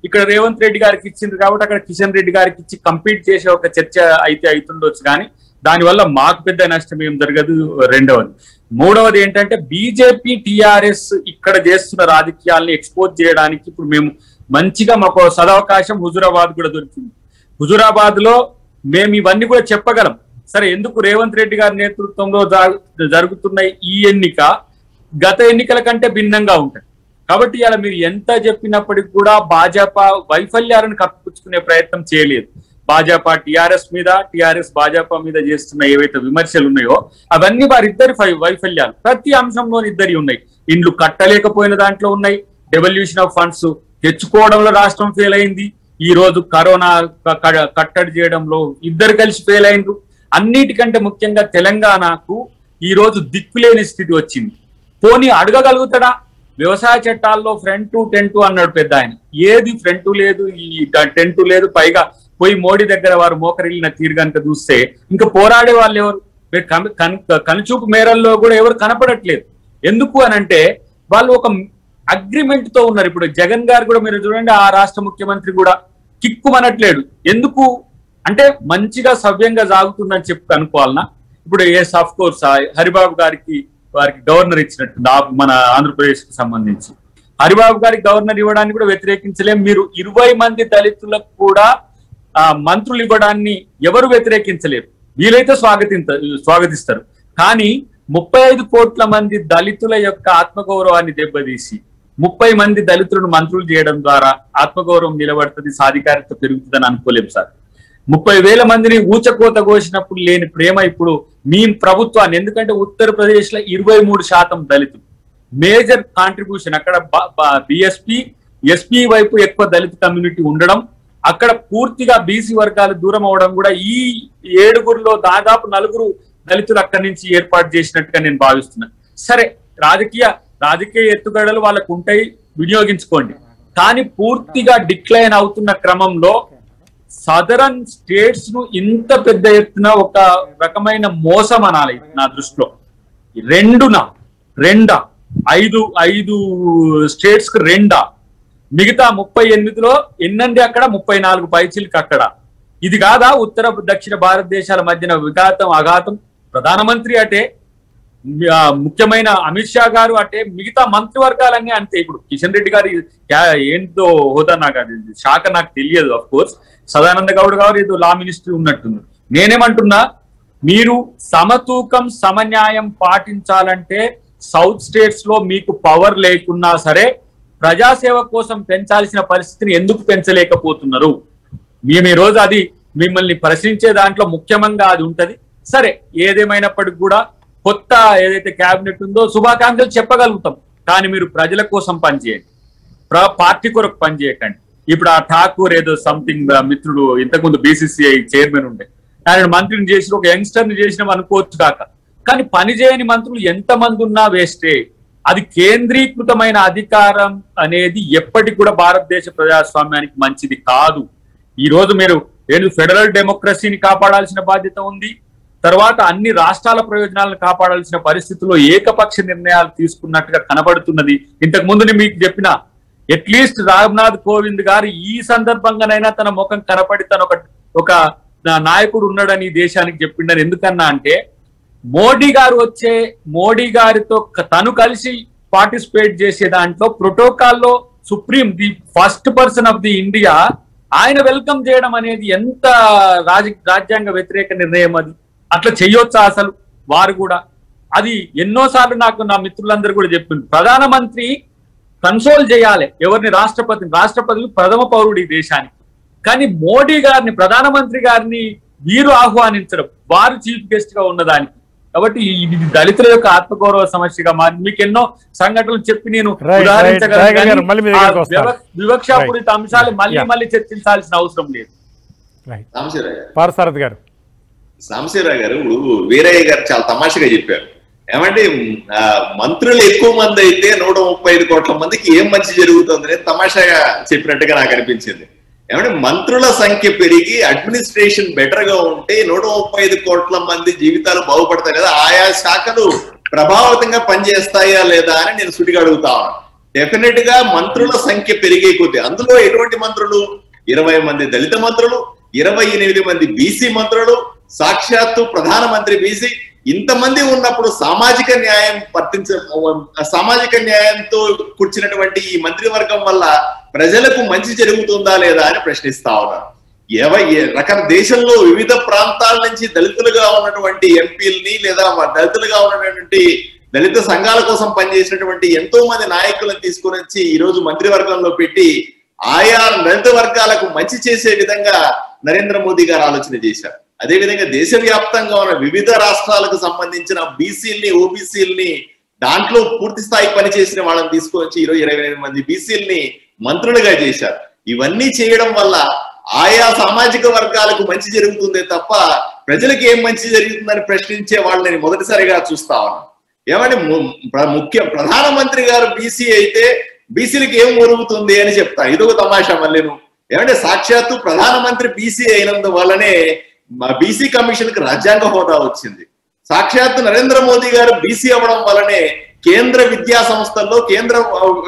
Speaker 3: ఇక్కడ రేవంత్ రెడ్డి గారికి ఇచ్చింది కాబట్టి అక్కడ కిషన్ రెడ్డి గారికి ఇచ్చి కంపీట్ చేసే ఒక చర్చ అయితే అవుతుండొచ్చు, కానీ దానివల్ల మాకు పెద్ద నష్టం ఏం జరగదు. రెండవది. మూడవది ఏంటంటే బీజేపీ టీఆర్ఎస్ ఇక్కడ చేస్తున్న రాజకీయాల్ని ఎక్స్పోజ్ చేయడానికి ఇప్పుడు మేము మంచిగా మాకు సదవకాశం హుజురాబాద్ కూడా దొరికింది. హుజురాబాద్ లో మేము ఇవన్నీ కూడా చెప్పగలం. సరే, ఎందుకు రేవంత్ రెడ్డి గారి నేతృత్వంలో జరుగుతున్న ఈ ఎన్నిక గత ఎన్నికల కంటే భిన్నంగా ఉంటుంది. కాబట్టి ఇలా మీరు ఎంత చెప్పినప్పటికీ కూడా భాజపా వైఫల్యాలను కప్పిపుచ్చుకునే ప్రయత్నం చేయలేదు. భాజపా టీఆర్ఎస్ మీద, టీఆర్ఎస్ భాజపా మీద చేస్తున్న ఏవైతే విమర్శలు ఉన్నాయో అవన్నీ వారిద్దరి వైఫల్యాలు. ప్రతి అంశంలోని ఇద్దరి ఉన్నాయి. ఇండ్లు కట్టలేకపోయిన దాంట్లో ఉన్నాయి, డెవల్యూషన్ ఆఫ్ ఫండ్స్ తెచ్చుకోవడంలో రాష్ట్రం ఫెయిల్ అయింది, ఈ రోజు కరోనా కట్టడి చేయడంలో ఇద్దరు కలిసి ఫెయిల్ అయిండ్రు. అన్నిటికంటే ముఖ్యంగా తెలంగాణకు ఈ రోజు దిక్కులేని స్థితి వచ్చింది. పోనీ అడగగలుగుతాడా? వ్యవసాయ చట్టాల్లో ఫ్రంట్ టెంట్ అన్నాడు పెద్ద ఆయన. ఏది ఫ్రంట్ లేదు, ఈ టెంట్ లేదు. పైగా పోయి మోడీ దగ్గర వారు మోకరిల్లిన తీరు కనుక చూస్తే ఇంకా పోరాడే వాళ్ళు ఎవరు? కనుచూపు మేరల్లో కూడా ఎవరు కనపడట్లేదు. ఎందుకు అనంటే వాళ్ళు ఒక అగ్రిమెంట్ తో ఉన్నారు. ఇప్పుడు జగన్ గారు కూడా మీరు చూడండి, ఆ రాష్ట్ర ముఖ్యమంత్రి కూడా కిక్కుమనట్లేడు. ఎందుకు అంటే మంచిగా సవ్యంగా సాగుతుందని చెప్పి అనుకోవాలన్నా. ఇప్పుడు ఎస్ ఆఫ్ కోర్స్ హరిబాబు గారికి వారికి గవర్నర్ ఇచ్చినట్టు మన ఆంధ్రప్రదేశ్ కి సంబంధించి హరిబాబు గారికి గవర్నర్ ఇవ్వడానికి కూడా వ్యతిరేకించలేం. మీరు 20 మంది దళితులకు కూడా మంత్రులు ఇవ్వడాన్ని ఎవరు వ్యతిరేకించలేరు. వీలైతే స్వాగతిస్తారు. కానీ 35 కోట్ల మంది దళితుల యొక్క ఆత్మగౌరవాన్ని దెబ్బతీసి 30 మంది దళితులను మంత్రులు చేయడం ద్వారా ఆత్మగౌరవం నిలబడుతుంది, సాధికారిత పెరుగుతుందని అనుకోలేము సార్. 30,000 మందిని ఊచకోత కోసినప్పుడు లేని ప్రేమ ఇప్పుడు మీ ప్రభుత్వాన్ని, ఎందుకంటే ఉత్తరప్రదేశ్ లో 23% దళితులు, మేజర్ కాంట్రిబ్యూషన్ అక్కడ బిఎస్పీ ఎస్పీ వైపు ఎక్కువ దళిత కమ్యూనిటీ ఉండడం, అక్కడ పూర్తిగా బీసీ వర్గాలు దూరం అవడం కూడా ఈ 7గురిలో దాదాపు 4 దళితులు అక్కడి నుంచి ఏర్పాటు చేసినట్టుగా నేను భావిస్తున్నాను. సరే, రాజకీయ ఎత్తుగడలు వాళ్ళకు ఉంటాయి, వినియోగించుకోండి. కానీ పూర్తిగా డిక్లైన్ అవుతున్న క్రమంలో సదరన్ స్టేట్స్ ను ఇంత పెద్ద ఎత్తున ఒక రకమైన మోసం అనాలి నా దృష్టిలో. ఐదు స్టేట్స్ కు మిగతా 38లో ఎన్నండి అక్కడ 34 పైచిలకు అక్కడ. ఇది కాదా ఉత్తర దక్షిణ భారతదేశాల మధ్యన అఘాతం? ప్రధానమంత్రి అటే, ముఖ్యమైన అమిత్ షా గారు అంటే, మిగతా మంత్రివర్గాలన్నీ అంతే. ఇప్పుడు కిషన్ రెడ్డి గారి ఏంటో హోదా నాకు అది శాఖ నాకు తెలియదు. అఫ్ కోర్స్ సదానంద గౌడ్ గారు ఏదో లా మినిస్టర్ ఉన్నట్టుంది. నేనేమంటున్నా, మీరు సమతూకం సమన్యాయం పాటించాలంటే సౌత్ స్టేట్స్ లో మీకు పవర్ లేకున్నా సరే ప్రజాసేవ కోసం పెంచాల్సిన పరిస్థితిని ఎందుకు పెంచలేకపోతున్నారు? మేము ఈ రోజు అది మిమ్మల్ని ప్రశ్నించే దాంట్లో ముఖ్యంగా అది ఉంటది. సరే, ఏదేమైనప్పటికీ కూడా కొత్త ఏదైతే క్యాబినెట్ ఉందో శుభాకాంక్షలు చెప్పగలుగుతాం. కానీ మీరు ప్రజల కోసం పనిచేయండి, పార్టీ కొరకు పనిచేయకండి. ఇప్పుడు ఆ ఠాకూర్ ఏదో సంథింగ్ మిత్రుడు ఇంతకుముందు బీసీసీఐ చైర్మన్ ఉండే, ఆయన మంత్రిని చేసి ఒక యంగ్స్టర్ ని చేసినాం అనుకోవచ్చు కాక, కానీ పనిచేయని మంత్రులు ఎంతమంది ఉన్నా వేస్టే. అది కేంద్రీకృతమైన అధికారం అనేది ఎప్పటికి కూడా భారతదేశ ప్రజాస్వామ్యానికి మంచిది కాదు. ఈ రోజు మీరు ఫెడరల్ డెమోక్రసీని కాపాడాల్సిన బాధ్యత ఉంది. తర్వాత అన్ని రాష్ట్రాల ప్రయోజనాలను కాపాడాల్సిన పరిస్థితుల్లో ఏకపక్ష నిర్ణయాలు తీసుకున్నట్టుగా కనబడుతున్నది. ఇంతకు ముందు మీకు చెప్పిన అట్లీస్ట్ రామ్నాథ్ కోవింద్ గారు ఈ సందర్భంగానైనా తన ముఖం కనపడి తన ఒక నాయకుడు ఉన్నాడని దేశానికి చెప్పిండని. ఎందుకన్నా అంటే మోడీ గారితో తను కలిసి పార్టిసిపేట్ చేసే దాంట్లో ప్రోటోకాల్లో supreme the first person of the India ఆయన వెల్కమ్ చేయడం అనేది ఎంత రాజ్యాంగ వ్యతిరేక నిర్ణయం. అది అట్లా చెయ్యొచ్చా అసలు? వారు కూడా అది ఎన్నోసార్లు నాకు నా మిత్రులందరూ కూడా చెప్పింది. ప్రధానమంత్రి కన్సోల్ చేయాలి ఎవరిని? రాష్ట్రపతి ప్రథమ పౌరుడు ఈ దేశానికి. కానీ మోడీ గారిని, ప్రధానమంత్రి గారిని వీరు ఆహ్వానించడం, వారు చీఫ్ గెస్ట్ గా ఉన్నదానికి. కాబట్టి ఇది దళితుల యొక్క ఆత్మగౌరవ సమస్యగా మారి మీకు ఎన్నో సంఘటనలు చెప్పి నేను ఉదాహరించగలను. వివక్షాపూరిత అంశాలు మళ్ళీ చర్చించాల్సిన అవసరం లేదు.
Speaker 4: సాంబశివరావు గారు ఇప్పుడు వీరయ్య గారు చాలా తమాషగా చెప్పారు. ఏమంటే మంత్రులు ఎక్కువ మంది అయితే 135 కోట్ల మందికి ఏం మంచి జరుగుతుందని తమాషాగా చెప్పినట్టుగా నాకు అనిపించింది. ఏమంటే మంత్రుల సంఖ్య పెరిగి అడ్మినిస్ట్రేషన్ బెటర్ గా ఉంటే 135 కోట్ల మంది జీవితాలు బాగుపడతాయి లేదా, ఆయా శాఖలు ప్రభావితంగా పనిచేస్తాయా లేదా అని నేను సుడిగా అడుగుతా ఉన్నాను. డెఫినెట్ గా మంత్రుల సంఖ్య పెరిగే కొద్దీ, అందులో ఎటువంటి మంత్రులు, 20 మంది దళిత మంత్రులు, 28 మంది బీసీ మంత్రులు, సాక్షాత్తు ప్రధానమంత్రి బీసీ, ఇంతమంది ఉన్నప్పుడు సామాజిక న్యాయంతో కూర్చున్నటువంటి ఈ మంత్రివర్గం వల్ల ప్రజలకు మంచి జరుగుతుందా లేదా అని ప్రశ్నిస్తా ఉన్నారు. దేశంలో వివిధ ప్రాంతాల నుంచి దళితులుగా ఉన్నటువంటి ఎంపీలని లేదా దళితులుగా ఉన్నటువంటి దళిత సంఘాల కోసం పనిచేసినటువంటి ఎంతో మంది నాయకులను తీసుకుని వచ్చి ఈ రోజు మంత్రివర్గంలో పెట్టి ఆయా దళిత వర్గాలకు మంచి చేసే విధంగా నరేంద్ర మోదీ గారు ఆలోచన చేశారు. అదేవిధంగా దేశవ్యాప్తంగా ఉన్న వివిధ రాష్ట్రాలకు సంబంధించిన బీసీల్ని, ఓబీసీల్ని, దాంట్లో పూర్తి స్థాయి పనిచేసిన వాళ్ళని తీసుకొచ్చి 28 మంది బీసీల్ని మంత్రులుగా చేశారు. ఇవన్నీ చేయడం వల్ల ఆయా సామాజిక వర్గాలకు మంచి జరుగుతుందే తప్ప ప్రజలకు ఏం మంచి జరుగుతుందని ప్రశ్నించే వాళ్ళని మొదటిసారిగా చూస్తా ఉన్నాం. ఏమంటే ప్రధానమంత్రి గారు బీసీ అయితే బీసీలకు ఏం ఒరుగుతుంది అని చెప్తా. ఇదొక తమాషా మళ్ళీను. ఏమంటే సాక్షాత్తు ప్రధానమంత్రి బీసీ అయినందువల్లనే బీసీ కమిషన్ కి రాజ్యాంగ హోదా వచ్చింది. సాక్షాత్తు నరేంద్ర మోదీ గారు బీసీ అవ్వడం వల్లనే కేంద్ర విద్యా సంస్థల్లో, కేంద్ర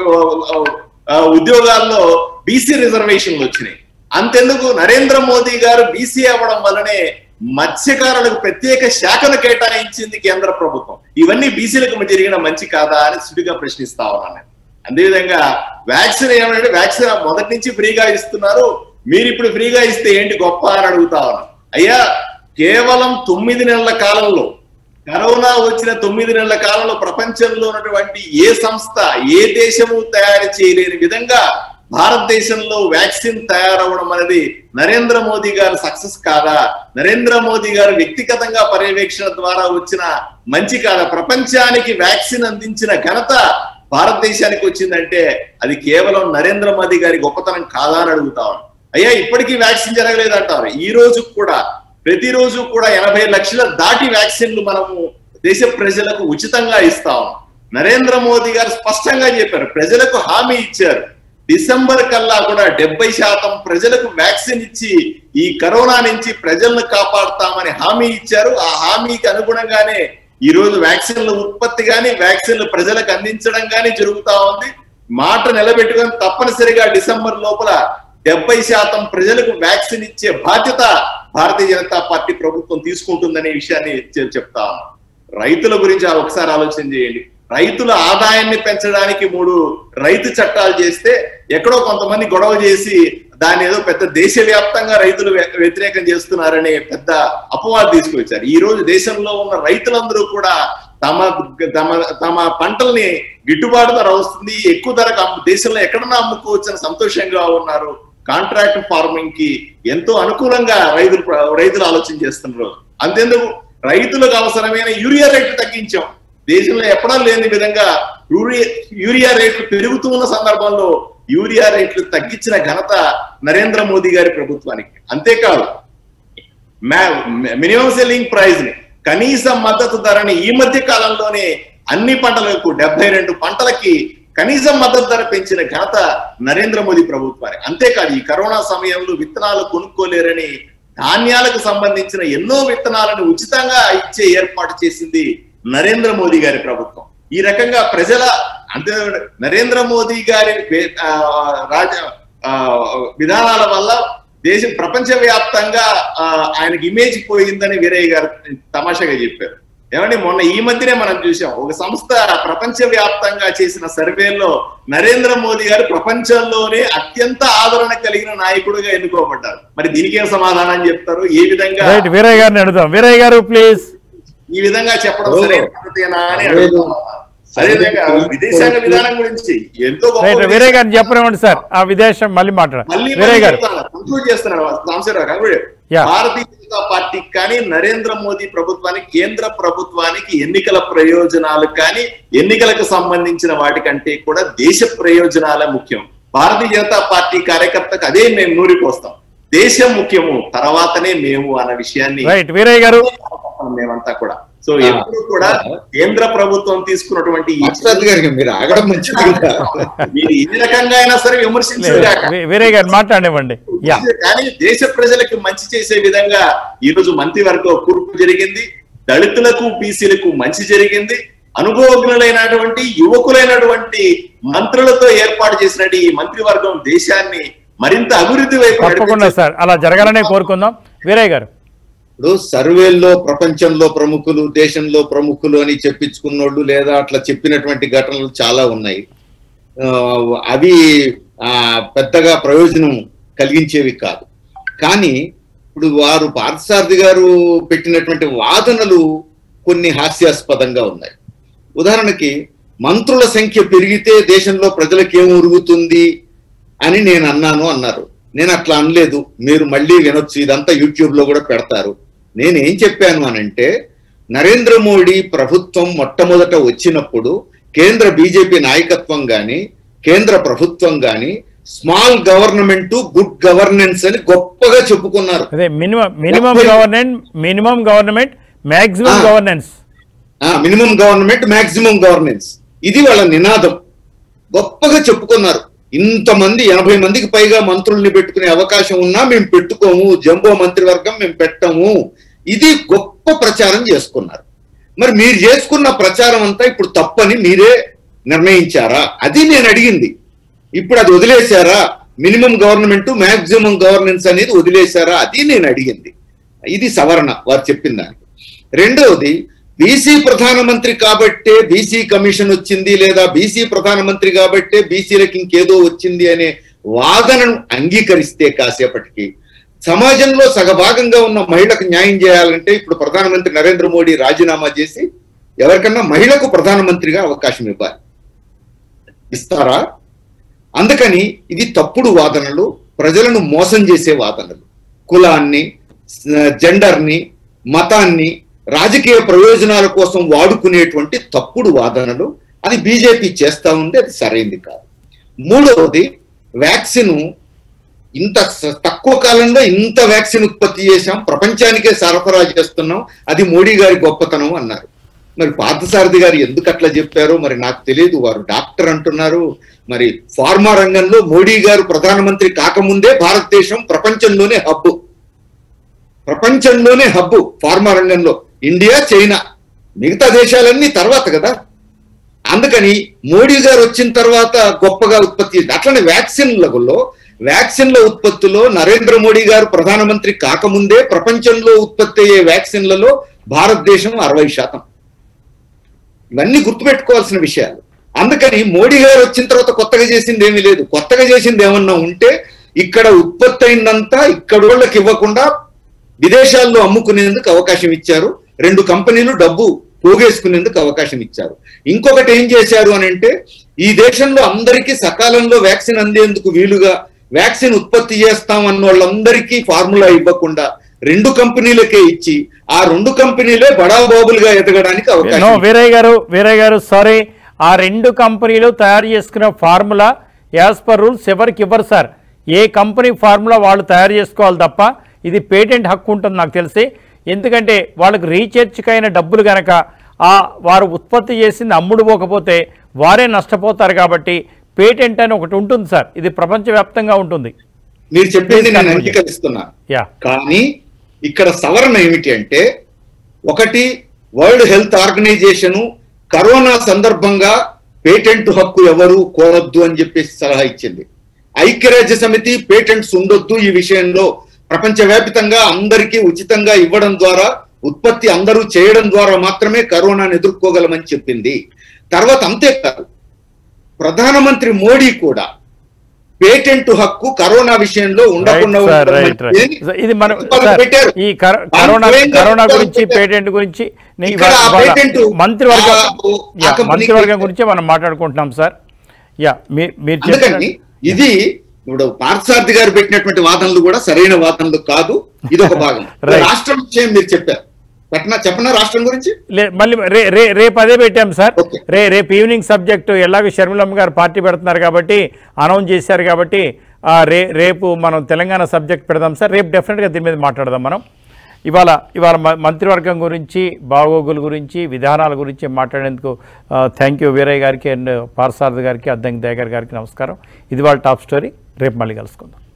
Speaker 4: ఉద్యోగాల్లో బీసీ రిజర్వేషన్లు వచ్చినాయి. అంతెందుకు నరేంద్ర మోదీ గారు బీసీ అవ్వడం వల్లనే మత్స్యకారులకు ప్రత్యేక శాఖను కేటాయించింది కేంద్ర ప్రభుత్వం. ఇవన్నీ బీసీలకు జరిగిన మంచి కాదా అని సుడిగా ప్రశ్నిస్తా ఉన్నాను. అదేవిధంగా వ్యాక్సిన్ ఏమంటే వ్యాక్సిన్ మొదటి నుంచి ఫ్రీగా ఇస్తున్నారు, మీరు ఇప్పుడు ఫ్రీగా ఇస్తే ఏంటి గొప్ప అని అడుగుతా ఉన్నాను. అయ్యా, కేవలం 9 నెలల కాలంలో, కరోనా వచ్చిన 9 నెలల కాలంలో ప్రపంచంలో ఉన్నటువంటి ఏ సంస్థ, ఏ దేశము తయారు చేయలేని విధంగా భారతదేశంలో వ్యాక్సిన్ తయారవడం అనేది నరేంద్ర మోదీ గారు సక్సెస్ కాదా? నరేంద్ర మోదీ గారు వ్యక్తిగతంగా పర్యవేక్షణ ద్వారా వచ్చిన మంచి కాదా? ప్రపంచానికి వ్యాక్సిన్ అందించిన ఘనత భారతదేశానికి వచ్చిందంటే అది కేవలం నరేంద్ర మోదీ గారి గొప్పతనం కాదా అని అడుగుతాను. అయ్యా, ఇప్పటికీ వ్యాక్సిన్ జరగలేదంటారు. ఈ రోజు కూడా, ప్రతిరోజు కూడా 80 లక్షల దాటి వ్యాక్సిన్లు మనము దేశ ప్రజలకు ఉచితంగా ఇస్తాం. నరేంద్ర మోదీ గారు స్పష్టంగా చెప్పారు, ప్రజలకు హామీ ఇచ్చారు. డిసెంబర్ కల్లా కూడా 70% ప్రజలకు వ్యాక్సిన్ ఇచ్చి ఈ కరోనా నుంచి ప్రజలను కాపాడుతామని హామీ ఇచ్చారు. ఆ హామీకి అనుగుణంగానే ఈ రోజు వ్యాక్సిన్ల ఉత్పత్తి కానీ, వ్యాక్సిన్లు ప్రజలకు అందించడం కానీ జరుగుతా ఉంది. మాట నిలబెట్టుకొని తప్పనిసరిగా డిసెంబర్ లోపల 70% ప్రజలకు వ్యాక్సిన్ ఇచ్చే బాధ్యత భారతీయ జనతా పార్టీ ప్రభుత్వం తీసుకుంటుందనే విషయాన్ని చెప్తా ఉన్నాం. రైతుల గురించి ఒకసారి ఆలోచన చేయండి. రైతుల ఆదాయాన్ని పెంచడానికి 3 రైతు చట్టాలు చేస్తే ఎక్కడో కొంతమంది గొడవ చేసి దాన్ని ఏదో పెద్ద దేశవ్యాప్తంగా రైతులు వ్యతిరేకం చేస్తున్నారనే పెద్ద అపవాదు తీసుకొచ్చారు. ఈ రోజు దేశంలో ఉన్న రైతులందరూ కూడా తమ తమ తమ పంటల్ని గిట్టుబాటు ధర వస్తుంది, ఎక్కువ ధరకు దేశంలో ఎక్కడన్నా అమ్ముకోవచ్చని సంతోషంగా ఉన్నారు. కాంట్రాక్ట్ ఫార్మింగ్ కి ఎంతో అనుకూలంగా రైతులు ఆలోచన చేస్తున్నారు. అంతేందుకు రైతులకు అవసరమైన యూరియా రేట్లు తగ్గించాం. దేశంలో ఎప్పుడూ లేని విధంగా యూరియా రేట్లు పెరుగుతున్న సందర్భంలో యూరియా రేట్లు తగ్గించిన ఘనత నరేంద్ర మోదీ గారి ప్రభుత్వానికి. అంతేకాదు, మినిమం సెల్లింగ్ ప్రైస్ ని, కనీస మద్దతు ధరని ఈ మధ్య కాలంలోనే అన్ని పంటలకు 72 పంటలకి కనీస మద్దతు ధర పెంచిన ఘనత నరేంద్ర మోదీ ప్రభుత్వానికి. అంతేకాదు, ఈ కరోనా సమయంలో విత్తనాలు కొనుక్కోలేరని ధాన్యాలకు సంబంధించిన ఎన్నో విత్తనాలను ఉచితంగా ఇచ్చే ఏర్పాటు చేసింది నరేంద్ర మోదీ గారి ప్రభుత్వం. ఈ రకంగా ప్రజల అంటే నరేంద్ర మోదీ గారి విధానాల వల్ల దేశం ప్రపంచవ్యాప్తంగా ఆయనకి ఇమేజ్ పోయిందని వీరయ్య గారు తమాషాగా చెప్పారు. ఏమంటే మొన్న ఈ మధ్యనే మనం చూసాం, ఒక సంస్థ ప్రపంచవ్యాప్తంగా చేసిన సర్వేలో నరేంద్ర మోదీ గారు ప్రపంచంలోనే అత్యంత ఆదరణ కలిగిన నాయకుడిగా ఎన్నుకోబడ్డారు. మరి దీనికి ఏం సమాధానం చెప్తారు? ఏ విధంగా
Speaker 1: వీరయ్య గారిని అడుగుదాం. వీరయ్య గారు ప్లీజ్.
Speaker 4: ఈ విధంగా చెప్పడం సరైనదేనా అని అడుగుతున్నాను. అదేవిధంగా విదేశాంగ విధానం గురించి ఎంతో
Speaker 1: వీరయ్య గారిని చెప్పనివ్వండి సార్. ఆ విదేశం మళ్ళీ
Speaker 4: కంక్లూడ్ చేస్తున్నాను సాంబశివరావు. భారతీయ జనతా పార్టీకి కానీ, నరేంద్ర మోదీ ప్రభుత్వానికి, కేంద్ర ప్రభుత్వానికి ఎన్నికల ప్రయోజనాలు కానీ, ఎన్నికలకు సంబంధించిన వాటికంటే కూడా దేశ ప్రయోజనాలే ముఖ్యం. భారతీయ జనతా పార్టీ కార్యకర్తకు అదే మేము నూరిపోస్తాం. దేశం ముఖ్యము, తర్వాతనే మేము అన్న విషయాన్ని
Speaker 1: వీరయ్య గారు
Speaker 4: మేమంతా కూడా. సో ఎప్పుడు కూడా కేంద్ర ప్రభుత్వం తీసుకున్నటువంటి మీరు ఏ రకంగా అయినా సరే విమర్శించారు
Speaker 1: మాట్లాడేవ్వండి.
Speaker 4: కానీ దేశ ప్రజలకు మంచి చేసే విధంగా ఈ రోజు మంత్రివర్గ కూర్పు జరిగింది. దళితులకు, బీసీలకు మంచి జరిగింది. అనుభవజ్ఞులైనటువంటి యువకులైనటువంటి మంత్రులతో ఏర్పాటు చేసినట్టు ఈ మంత్రివర్గం దేశాన్ని మరింత అభివృద్ధి వైపు
Speaker 1: తప్పకుండా సార్, అలా జరగాలనే కోరుకుందాం. వీరయ్య గారు,
Speaker 2: ఇప్పుడు సర్వేల్లో ప్రపంచంలో ప్రముఖులు, దేశంలో ప్రముఖులు అని చెప్పించుకున్నోళ్ళు లేదా అట్లా చెప్పినటువంటి ఘటనలు చాలా ఉన్నాయి. అవి పెద్దగా ప్రయోజనం కలిగించేవి కాదు. కానీ ఇప్పుడు వారు పార్థసారథి గారు పెట్టినటువంటి వాదనలు కొన్ని హాస్యాస్పదంగా ఉన్నాయి. ఉదాహరణకి మంత్రుల సంఖ్య పెరిగితే దేశంలో ప్రజలకు ఏం ఉరుగుతుంది అని నేను అన్నారు. నేను అట్లా అనలేదు, మీరు మళ్ళీ వినొచ్చు, ఇదంతా యూట్యూబ్ లో కూడా పెడతారు. నేనేం చెప్పాను అనంటే, నరేంద్ర మోడీ ప్రభుత్వం మొట్టమొదట వచ్చినప్పుడు కేంద్ర బీజేపీ నాయకత్వం గాని కేంద్ర ప్రభుత్వం గాని స్మాల్ గవర్నమెంట్ గుడ్ గవర్నెన్స్ అని గొప్పగా చెప్పుకున్నారు.
Speaker 1: అదే minimum government maximum governance,
Speaker 2: minimum government maximum governance, ఇది వాళ్ళ నినాదం. గొప్పగా చెప్పుకున్నారు. ఇంతమంది 80 మందికి పైగా మంత్రుల్ని పెట్టుకునే అవకాశం ఉన్నా మేము పెట్టుకోము, జంబో మంత్రివర్గం మేము పెట్టము, ఇది గొప్ప ప్రచారం చేసుకున్నారు. మరి మీరు చేసుకున్న ప్రచారం అంతా ఇప్పుడు తప్పని మీరే నిర్ణయించారా? అది నేను అడిగింది. ఇప్పుడు అది వదిలేశారా? మినిమం గవర్నమెంట్ మాక్సిమం గవర్నెన్స్ అనేది వదిలేశారా? అది నేను అడిగింది. ఇది సవరణ వారు చెప్పిన దానికి. రెండవది, బీసీ ప్రధానమంత్రి కాబట్టే బీసీ కమిషన్ వచ్చింది, లేదా బీసీ ప్రధానమంత్రి కాబట్టే బీసీలకు ఇంకేదో వచ్చింది అనే వాదనను అంగీకరిస్తే కాసేపటికి సమాజంలో సగభాగంగా ఉన్న మహిళకు న్యాయం చేయాలంటే ఇప్పుడు ప్రధానమంత్రి నరేంద్ర మోడీ రాజీనామా చేసి ఎవరికన్నా మహిళకు ప్రధానమంత్రిగా అవకాశం ఇవ్వాలి. ఇస్తారా? అందుకని ఇది తప్పుడు వాదనలు, ప్రజలను మోసం చేసే వాదనలు, కులాన్ని, జెండర్ని, మతాన్ని రాజకీయ ప్రయోజనాల కోసం వాడుకునేటువంటి తప్పుడు వాదనలు. అది బీజేపీ చేస్తా ఉంది, అది సరైంది కాదు. మూడవది, వ్యాక్సిన్ ఇంత తక్కువ కాలంలో ఇంత వ్యాక్సిన్ ఉత్పత్తి చేశాం, ప్రపంచానికే సరఫరా చేస్తున్నాం, అది మోడీ గారి గొప్పతనం అన్నారు. మరి పార్థసారథి గారు ఎందుకు అట్లా చెప్పారో మరి నాకు తెలియదు. వారు డాక్టర్ అంటున్నారు. మరి ఫార్మా రంగంలో మోడీ గారు ప్రధానమంత్రి కాకముందే భారతదేశం ప్రపంచంలోనే హబ్బు ఫార్మా రంగంలో. ఇండియా, చైనా, మిగతా దేశాలన్నీ తర్వాత కదా. అందుకని మోడీ గారు వచ్చిన తర్వాత గొప్పగా ఉత్పత్తి. అట్లనే వ్యాక్సిన్ల ఉత్పత్తిలో నరేంద్ర మోడీ గారు ప్రధానమంత్రి కాకముందే ప్రపంచంలో ఉత్పత్తి అయ్యే వ్యాక్సిన్లలో భారతదేశం 60%. ఇవన్నీ గుర్తుపెట్టుకోవాల్సిన విషయాలు. అందుకని మోడీ గారు వచ్చిన తర్వాత కొత్తగా చేసింది ఏమీ లేదు. కొత్తగా చేసింది ఏమన్నా ఉంటే ఇక్కడ ఉత్పత్తి అయిందంతా ఇక్కడ వాళ్ళకి ఇవ్వకుండా విదేశాల్లో అమ్ముకునేందుకు అవకాశం ఇచ్చారు. 2 కంపెనీలు డబ్బు పోగేసుకునేందుకు అవకాశం ఇచ్చారు. ఇంకొకటి ఏం చేశారు అని అంటే, ఈ దేశంలో అందరికీ సకాలంలో వ్యాక్సిన్ అందేందుకు వీలుగా వ్యాక్సిన్ ఉత్పత్తి చేస్తాం అన్న వాళ్ళందరికీ ఫార్ములా ఇవ్వకుండా 2 కంపెనీలకే ఇచ్చి ఆ 2 కంపెనీలే బడాబాబులుగా ఎదగడానికి అవకాశం.
Speaker 1: వీరయ్య గారు సారీ, ఆ 2 కంపెనీలు తయారు చేసుకున్న ఫార్ములా యాజ్ పర్ రూల్స్ ఎవరికి ఇవ్వరు సార్. ఏ కంపెనీ ఫార్ములా వాళ్ళు తయారు చేసుకోవాలి తప్ప ఇది పేటెంట్ హక్కు ఉంటుంది నాకు తెలిసి. ఎందుకంటే వాళ్ళకి రీసెర్చ్కి అయిన డబ్బులు కనుక వారు ఉత్పత్తి చేసింది అమ్ముడు పోకపోతే వారే నష్టపోతారు. కాబట్టి పేటెంట్ అని ఒకటి ఉంటుంది సార్, ఇది ప్రపంచవ్యాప్తంగా ఉంటుంది.
Speaker 2: మీరు చెప్పింది నేను అంగీకరిస్తున్నాను. కానీ ఇక్కడ సవరణ ఏమిటి అంటే, ఒకటి, వరల్డ్ హెల్త్ ఆర్గనైజేషన్ కరోనా సందర్భంగా పేటెంట్ హక్కు ఎవరు కోరొద్దు అని చెప్పేసి సలహా ఇచ్చింది. ఐక్యరాజ్య సమితి పేటెంట్స్ ఉండొద్దు ఈ విషయంలో, ప్రపంచవ్యాప్తంగా అందరికీ ఉచితంగా ఇవ్వడం ద్వారా, ఉత్పత్తి అందరూ చేయడం ద్వారా మాత్రమే కరోనాను ఎదుర్కోగలమని చెప్పింది. తర్వాత అంతేకాదు, ప్రధానమంత్రి మోడీ కూడా పేటెంట్ హక్కు కరోనా విషయంలో ఉండకుండా
Speaker 1: ఇది మనం ఈ కరోనా గురించి పేటెంట్ గురించి మంత్రివర్గం గురించి మనం మాట్లాడుకుంటున్నాం సార్.
Speaker 2: ఇది ఇప్పుడు పార్థసారథి గారు పెట్టినటువంటి వాదనలు కూడా సరైన వాదనలు కాదు. ఇది ఒక భాగం. రాష్ట్రం విషయం మీరు చెప్పారు, చెప్పనా రాష్ట్రం గురించి?
Speaker 1: మళ్ళీ రేపు అదే పెట్టాం సార్. రేపు ఈవినింగ్ సబ్జెక్టు ఎలాగో షర్మిలమ్మ గారు పార్టీ పెడుతున్నారు కాబట్టి, అనౌన్స్ చేశారు కాబట్టి రేపు మనం తెలంగాణ సబ్జెక్ట్ పెడదాం సార్. రేపు డెఫినెట్గా దీని మీద మాట్లాడదాం మనం. ఇవాళ మంత్రివర్గం గురించి, బాగోగుల గురించి, విధానాల గురించి మాట్లాడేందుకు థ్యాంక్ యూ వీరయ్య గారికి అండ్ పార్థసారథి గారికి, అద్దంకి దయాకర్ గారికి నమస్కారం. ఇది వాళ్ళ టాప్ స్టోరీ. రేపు మళ్ళీ కలుసుకుందాం.